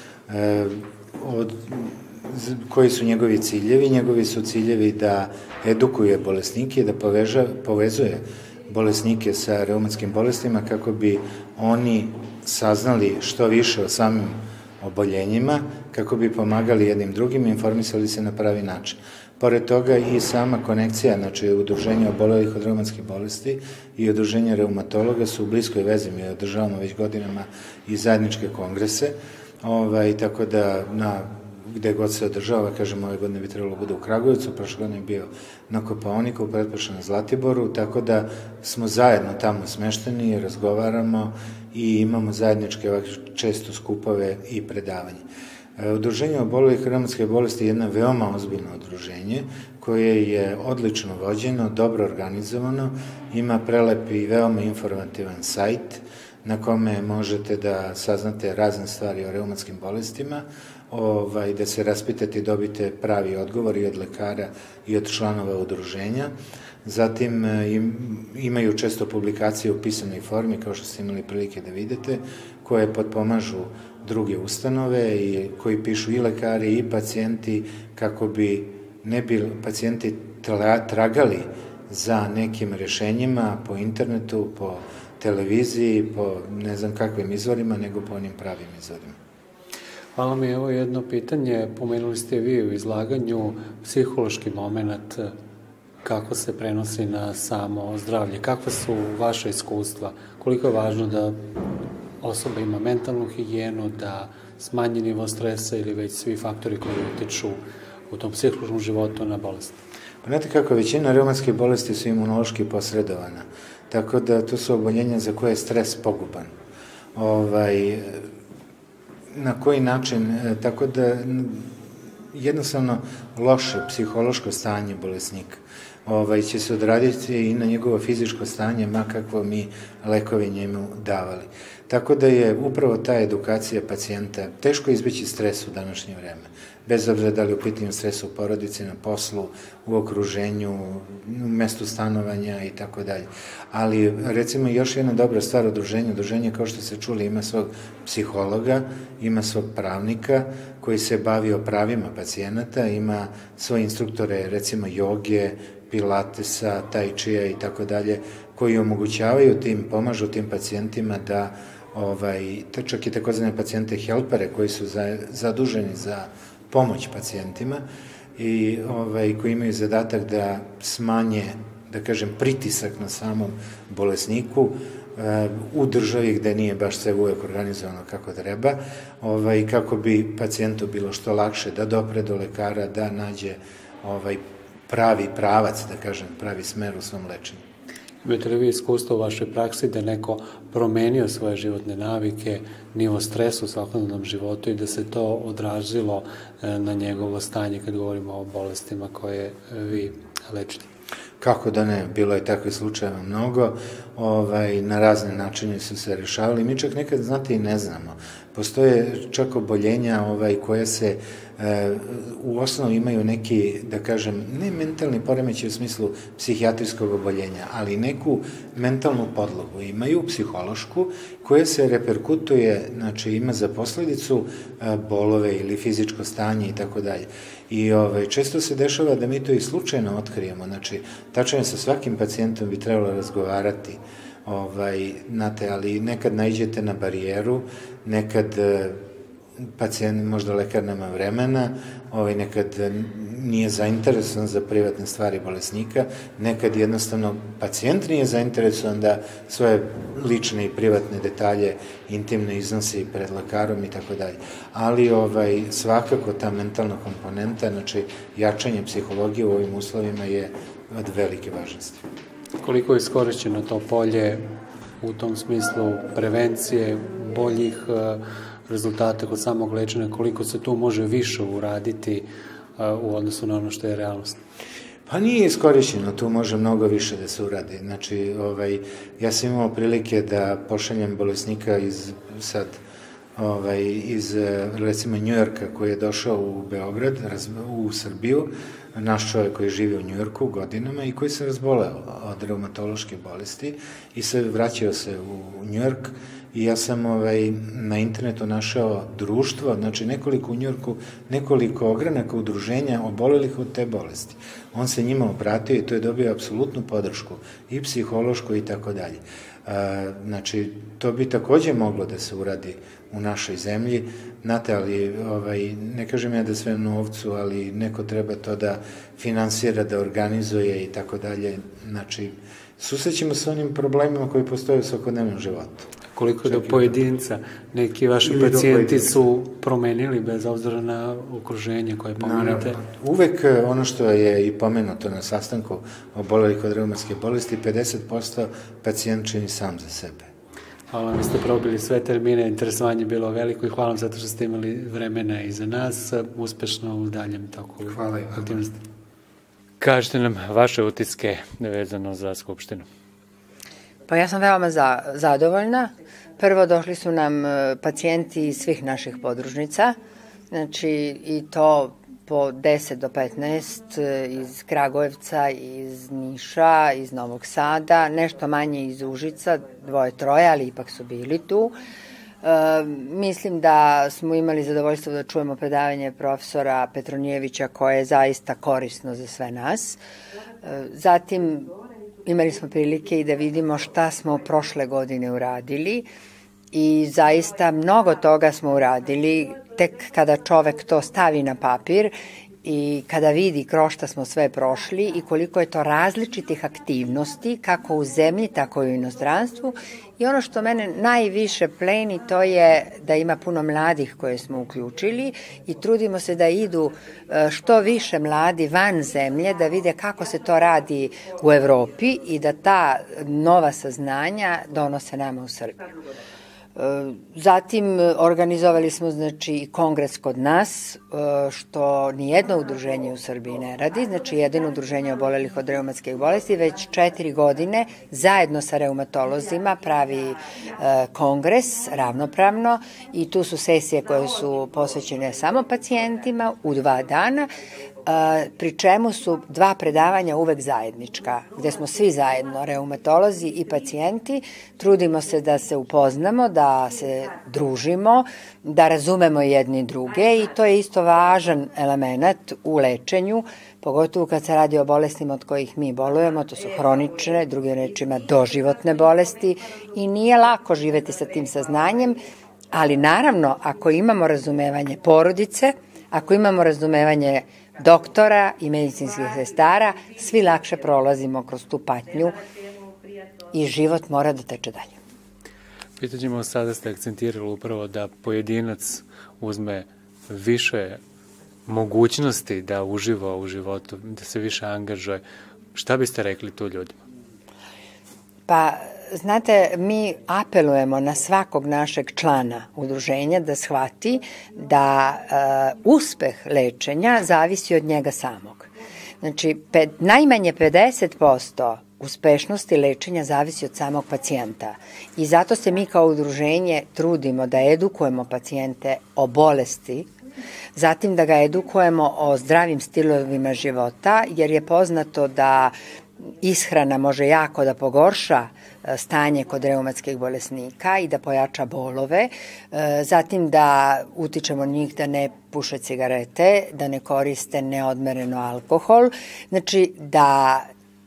Od, koji su njegovi ciljevi? Njegovi su ciljevi da edukuje bolesnike, da poveža, povezuje bolesnike sa reumatskim bolestima kako bi oni saznali što više o samim oboljenjima, kako bi pomagali jednim drugim i informisali se na pravi način. Pored toga i sama konekcija, znači udruženje obolelih od reumatskih bolesti i udruženje reumatologa su u bliskoj vezi, mi održavamo već godinama i zajedničke kongrese, ovaj, tako da na gde god se održava, kažem, ove godine bi trebalo bude u Kragujevcu, prošle godine je bio na Kopaoniku, pretprošle na Zlatiboru, tako da smo zajedno tamo smešteni, razgovaramo i imamo zajedničke ovakve često skupove i predavanje. Udruženje obolelih reumatske bolesti je jedno veoma ozbiljno udruženje koje je odlično vođeno, dobro organizovano, ima prelep i veoma informativan sajt na kome možete da saznate razne stvari o reumatskim bolestima, ovaj, da se raspitate i dobite pravi odgovor i od lekara i od članova udruženja. Zatim im, imaju često publikacije u pisanoj formi, kao što ste imali prilike da vidite, koje potpomažu druge ustanove i koji pišu i lekari i pacijenti kako bi ne bi pacijenti tragali za nekim rešenjima po internetu, po televiziji, po ne znam kakvim izvorima, nego po onim pravim izvorima. Hvala mi, evo jedno pitanje, pomenuli ste vi u izlaganju psihološki moment, kako se prenosi na samo zdravlje, kakva su vaše iskustva, koliko je važno da osoba ima mentalnu higijenu, da smanji nivo stresa ili već svi faktori koji utiču u tom psihološkom životu na bolest? Pa znate kako, većina reumatskih bolesti su imunološki posredovana, tako da to su oboljenja za koje je stres poguban. Ovaj, na koji način, tako da jednostavno loše psihološko stanje bolesnika ovaj, će se odraditi i na njegovo fizičko stanje, ma kakvo mi lekovi njemu davali. Tako da je upravo ta edukacija pacijenta, teško izbeći stres u današnje vreme, bez obzira da li u pitanju stresa u porodici, na poslu, u okruženju, u mestu stanovanja i tako dalje. Ali recimo još jedna dobra stvar udruženja, udruženje kao što ste čuli ima svog psihologa, ima svog pravnika koji se bavi o pravima pacijenata, ima svoje instruktore recimo joge, pilatesa, tai čija i tako dalje, koji omogućavaju tim, pomažu tim pacijentima da ovaj, čak i takozvane pacijente helpere koji su za, zaduženi za pomoć pacijentima i ovaj, koji imaju zadatak da smanje, da kažem, pritisak na samom bolesniku u državi gde nije baš sve uvek organizovano kako treba, ovaj, kako bi pacijentu bilo što lakše da dopre do lekara, da nađe ovaj, pravi pravac, da kažem, pravi smer u svom lečenju. Imate li vi iskustvo u vašoj praksi da neko promenio svoje životne navike, nivo stresa u svakodnevnom životu i da se to odrazilo na njegovo stanje kad govorimo o bolestima koje vi lečite? Kako da ne, bilo je takvih slučajeva mnogo, ovaj, na razne načine su se rešavali. Mi čak nekad, znate, i ne znamo. Postoje čak oboljenja ovaj, koje se e, u osnovu imaju neki, da kažem, ne mentalni poremećaj u smislu psihijatrijskog oboljenja, ali neku mentalnu podlogu imaju, psihološku, koja se reperkutuje, znači ima za posledicu e, bolove ili fizičko stanje i tako dalje. I ovaj, često se dešava da mi to i slučajno otkrijemo, znači tačno sa svakim pacijentom bi trebalo razgovarati, ovaj, znate, ali nekad naiđete na barijeru, nekad e, pacijent, možda lekar nema vremena, ovaj, nekad nije zainteresovan za privatne stvari bolesnika, nekad jednostavno pacijent nije zainteresovan da svoje lične i privatne detalje intimne iznosi pred lekarom i tako dalje. Ali ovaj, svakako ta mentalna komponenta, znači jačanje psihologije u ovim uslovima je od velike važnosti. Koliko je iskorišćeno to polje u tom smislu prevencije, boljih rezultata kod samog lečenja, koliko se tu može više uraditi u odnosu na ono što je realnost? Pa nije iskorišćeno, tu može mnogo više da se uradi. Znači, ovaj, ja sam imao prilike da pošaljem bolesnika iz, sad, ovaj, iz, recimo, Njujorka koji je došao u Beograd, u Srbiju, naš čovjek koji živi u Njujorku godinama i koji se razboleo od reumatološke bolesti i se vraćao se u Njujork i ja sam ovaj, na internetu našao društvo, znači nekoliko u Njujorku, nekoliko ogranaka udruženja obolelih od te bolesti. On se njima obratio i to je dobio apsolutnu podršku i psihološku i tako dalje. Znači, to bi takođe moglo da se uradi u našoj zemlji, znate, ali ovaj, ne kažem ja da sve u novcu, ali neko treba to da finansira, da organizuje i tako dalje. Znači, susrećemo se onim problemima koji postoje u svakodnevnom životu. Koliko do pojedinca neki vaši pacijenti su promenili bez obzira na okruženje koje pomenete? Uvek ono što je i pomenuto na sastanku obolelih od reumatske bolesti, pedeset posto pacijent čini sam za sebe. Hvala vam, vi ste probili sve termine, interesovanje je bilo veliko i hvala vam zato što ste imali vremena i za nas, uspešno u daljem toku aktivnosti. Kažete nam vaše utiske vezano za Skupštinu. Pa ja sam veoma za, zadovoljna. Prvo došli su nam pacijenti iz svih naših podružnica, znači i to po deset do petnaest iz Kragujevca, iz Niša, iz Novog Sada, nešto manje iz Užica, dvoje, troje, ali ipak su bili tu. E, mislim da smo imali zadovoljstvo da čujemo predavanje profesora Petronijevića koje je zaista korisno za sve nas. E, zatim imali smo prilike i da vidimo šta smo prošle godine uradili i zaista mnogo toga smo uradili tek kada čovek to stavi na papir i kada vidi kroz šta smo sve prošli i koliko je to različitih aktivnosti, kako u zemlji, tako i u inostranstvu. I ono što mene najviše pleni, to je da ima puno mladih koje smo uključili i trudimo se da idu što više mladi van zemlje, da vide kako se to radi u Evropi i da ta nova saznanja donose nama u Srbiju. Zatim organizovali smo znači i kongres kod nas, što nijedno udruženje u Srbiji ne radi, znači jedino udruženje obolelih od reumatskih bolesti, već četiri godine zajedno sa reumatolozima pravi kongres ravnopravno i tu su sesije koje su posvećene samo pacijentima u dva dana. pri čemu su dva predavanja uvek zajednička, gde smo svi zajedno, reumatolozi i pacijenti, trudimo se da se upoznamo, da se družimo, da razumemo jedni druge i to je isto važan element u lečenju, pogotovo kad se radi o bolestima od kojih mi bolujemo, to su hronične, drugim rečima doživotne bolesti i nije lako živeti sa tim saznanjem, ali naravno ako imamo razumevanje porodice, ako imamo razumevanje doktora i medicinskih sestara, svi lakše prolazimo kroz tu patnju i život mora da teče dalje. Pitaćemo, sada ste akcentirali upravo da pojedinac uzme više mogućnosti da uživa u životu, da se više angažuje. Šta biste rekli tu ljudima? Pa, znate, mi apelujemo na svakog našeg člana udruženja da shvati da uh, uspeh lečenja zavisi od njega samog. Znači, pe, najmanje pedeset posto uspešnosti lečenja zavisi od samog pacijenta i zato se mi kao udruženje trudimo da edukujemo pacijente o bolesti, zatim da ga edukujemo o zdravim stilovima života, jer je poznato da ishrana može jako da pogorša stanje kod reumatskih bolesnika i da pojača bolove, zatim da utičemo njih da ne puše cigarete, da ne koriste neodmereno alkohol, znači da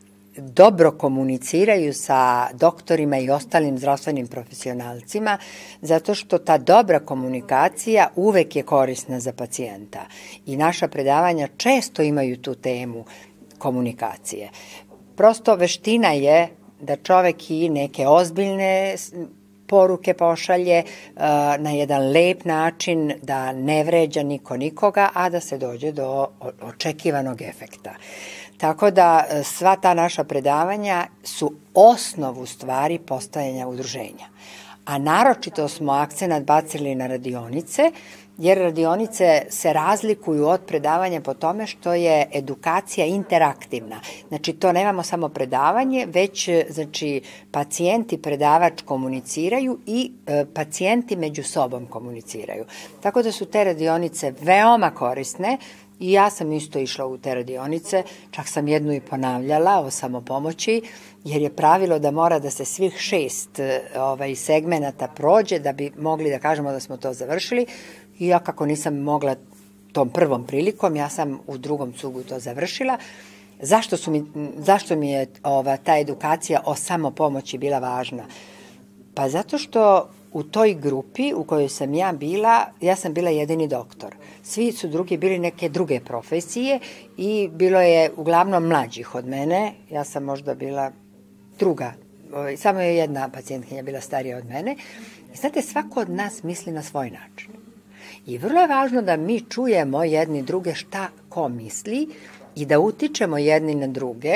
dobro komuniciraju sa doktorima i ostalim zdravstvenim profesionalcima, zato što ta dobra komunikacija uvek je korisna za pacijenta i naša predavanja često imaju tu temu komunikacije. Prosto veština je da čovek i neke ozbiljne poruke pošalje uh, na jedan lep način, da ne vređa niko nikoga, a da se dođe do očekivanog efekta. Tako da sva ta naša predavanja su osnovu stvari postojanja udruženja. A naročito smo akcenat bacili na radionice, jer radionice se razlikuju od predavanja po tome što je edukacija interaktivna. Znači, to nemamo samo predavanje, već znači, pacijent i predavač komuniciraju i e, pacijenti među sobom komuniciraju. Tako da su te radionice veoma korisne i ja sam isto išla u te radionice, čak sam jednu i ponavljala o samopomoći, jer je pravilo da mora da se svih šest ovaj, segmenata prođe da bi mogli da kažemo da smo to završili. I ja kako nisam mogla tom prvom prilikom, ja sam u drugom cugu to završila. Zašto, su mi, zašto mi je ova, ta edukacija o samopomoći bila važna? Pa zato što u toj grupi u kojoj sam ja bila, ja sam bila jedini doktor. Svi su drugi bili neke druge profesije i bilo je uglavnom mlađih od mene. Ja sam možda bila druga, samo je jedna pacijentkinja bila starija od mene. I znate, svako od nas misli na svoj način. I vrlo je važno da mi čujemo jedni druge šta ko misli i da utičemo jedni na druge,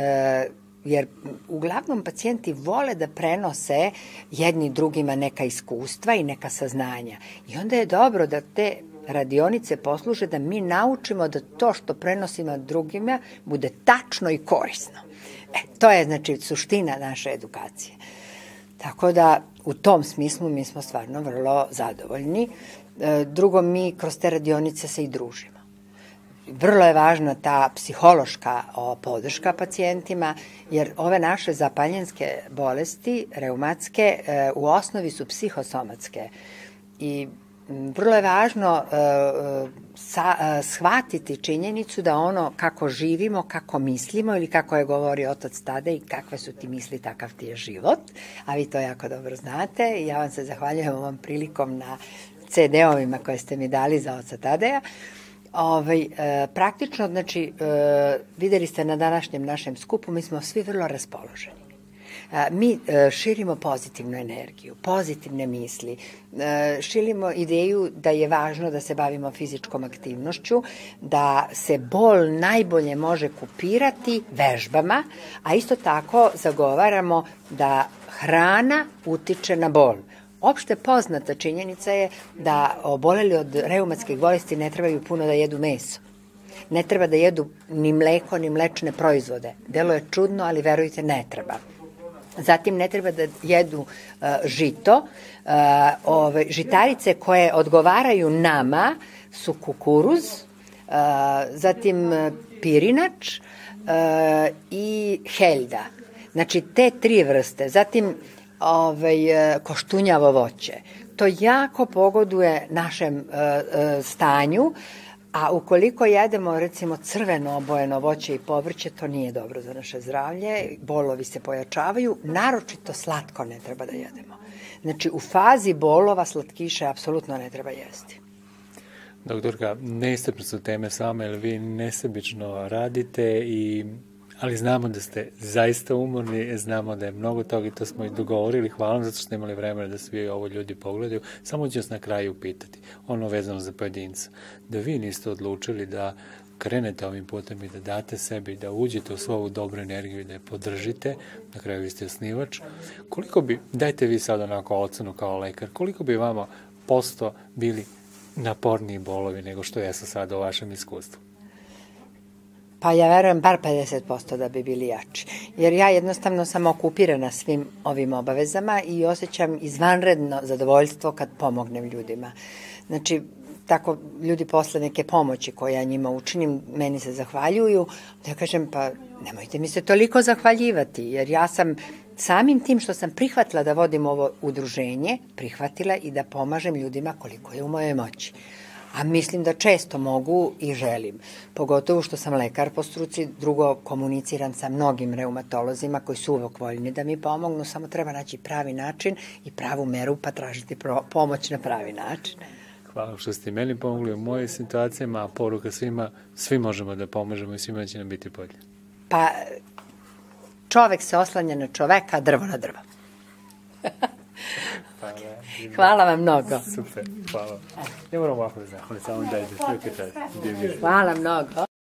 jer uglavnom pacijenti vole da prenose jedni drugima neka iskustva i neka saznanja. I onda je dobro da te radionice posluže da mi naučimo da to što prenosimo drugima bude tačno i korisno. E, to je znači suština naše edukacije. Tako da u tom smislu mi smo stvarno vrlo zadovoljni. Drugo, mi kroz te radionice se i družimo. Vrlo je važna ta psihološka podrška pacijentima, jer ove naše zapaljenske bolesti, reumatske, u osnovi su psihosomatske. I vrlo je važno shvatiti činjenicu da ono kako živimo, kako mislimo ili kako je govori otac Tadej, kakve su ti misli, takav ti je život, a vi to jako dobro znate i ja vam se zahvaljujem ovom prilikom na ce de-ovima koje ste mi dali za oca Tadeja. Ovaj, e, praktično, znači, e, videli ste na današnjem našem skupu, mi smo svi vrlo raspoloženi. E, mi e, širimo pozitivnu energiju, pozitivne misli, e, širimo ideju da je važno da se bavimo fizičkom aktivnošću, da se bol najbolje može kupirati vežbama, a isto tako zagovaramo da hrana utiče na bol. Opšte poznata činjenica je da oboleli od reumatskih bolesti ne trebaju puno da jedu meso. Ne treba da jedu ni mleko, ni mlečne proizvode. Delo je čudno, ali verujte, ne treba. Zatim ne treba da jedu uh, žito. Uh, ove, žitarice koje odgovaraju nama su kukuruz, uh, zatim pirinač i heljda. Znači, te tri vrste. Zatim, ovaj, koštunjavo voće. To jako pogoduje našem stanju, a ukoliko jedemo, recimo, crveno obojeno voće i povrće, to nije dobro za naše zdravlje, bolovi se pojačavaju, naročito slatko ne treba da jedemo. Znači, u fazi bolova slatkiše apsolutno ne treba jesti. Doktorka, neiscrpne su teme s vama, jer vi nesebično radite, i, ali znamo da ste zaista umorni, znamo da je mnogo toga i to smo i dogovorili. Hvala vam zato što ste imali vremena da svi ovo ljudi pogledaju. Samo ću vas na kraju pitati, ono vezano za pojedinca, da vi niste odlučili da krenete ovim putem i da date sebi, da uđete u svoju dobru energiju i da je podržite, na kraju vi ste osnivač, koliko bi, dajte vi sad onako ocenu kao lekar, koliko bi vama posto bili naporniji bolovi nego što jesu sad u vašem iskustvu? Pa ja verujem bar pedeset posto da bi bili jači. Jer ja jednostavno sam okupirana svim ovim obavezama i osjećam izvanredno zadovoljstvo kad pomognem ljudima. Znači, tako ljudi posle neke pomoći koje ja njima učinim, meni se zahvaljuju, da ja kažem, pa nemojte mi se toliko zahvaljivati, jer ja sam samim tim što sam prihvatila da vodim ovo udruženje, prihvatila i da pomažem ljudima koliko je u mojoj moći. A mislim da često mogu i želim. Pogotovo što sam lekar po struci, drugo komuniciram sa mnogim reumatolozima koji su uvek voljni da mi pomognu, samo treba naći pravi način i pravu meru pa tražiti pomoć na pravi način. Hvala što ste meni pomogli u mojoj situacijama, a poruka svima, svi možemo da pomožemo i svima će nam biti bolje. Pa čovek se oslanja na čoveka, drvo na drvo. Hvala vam mnogo. Super, hvala. Ne moramo ovako da zahvali, samo da je. Hvala mnogo.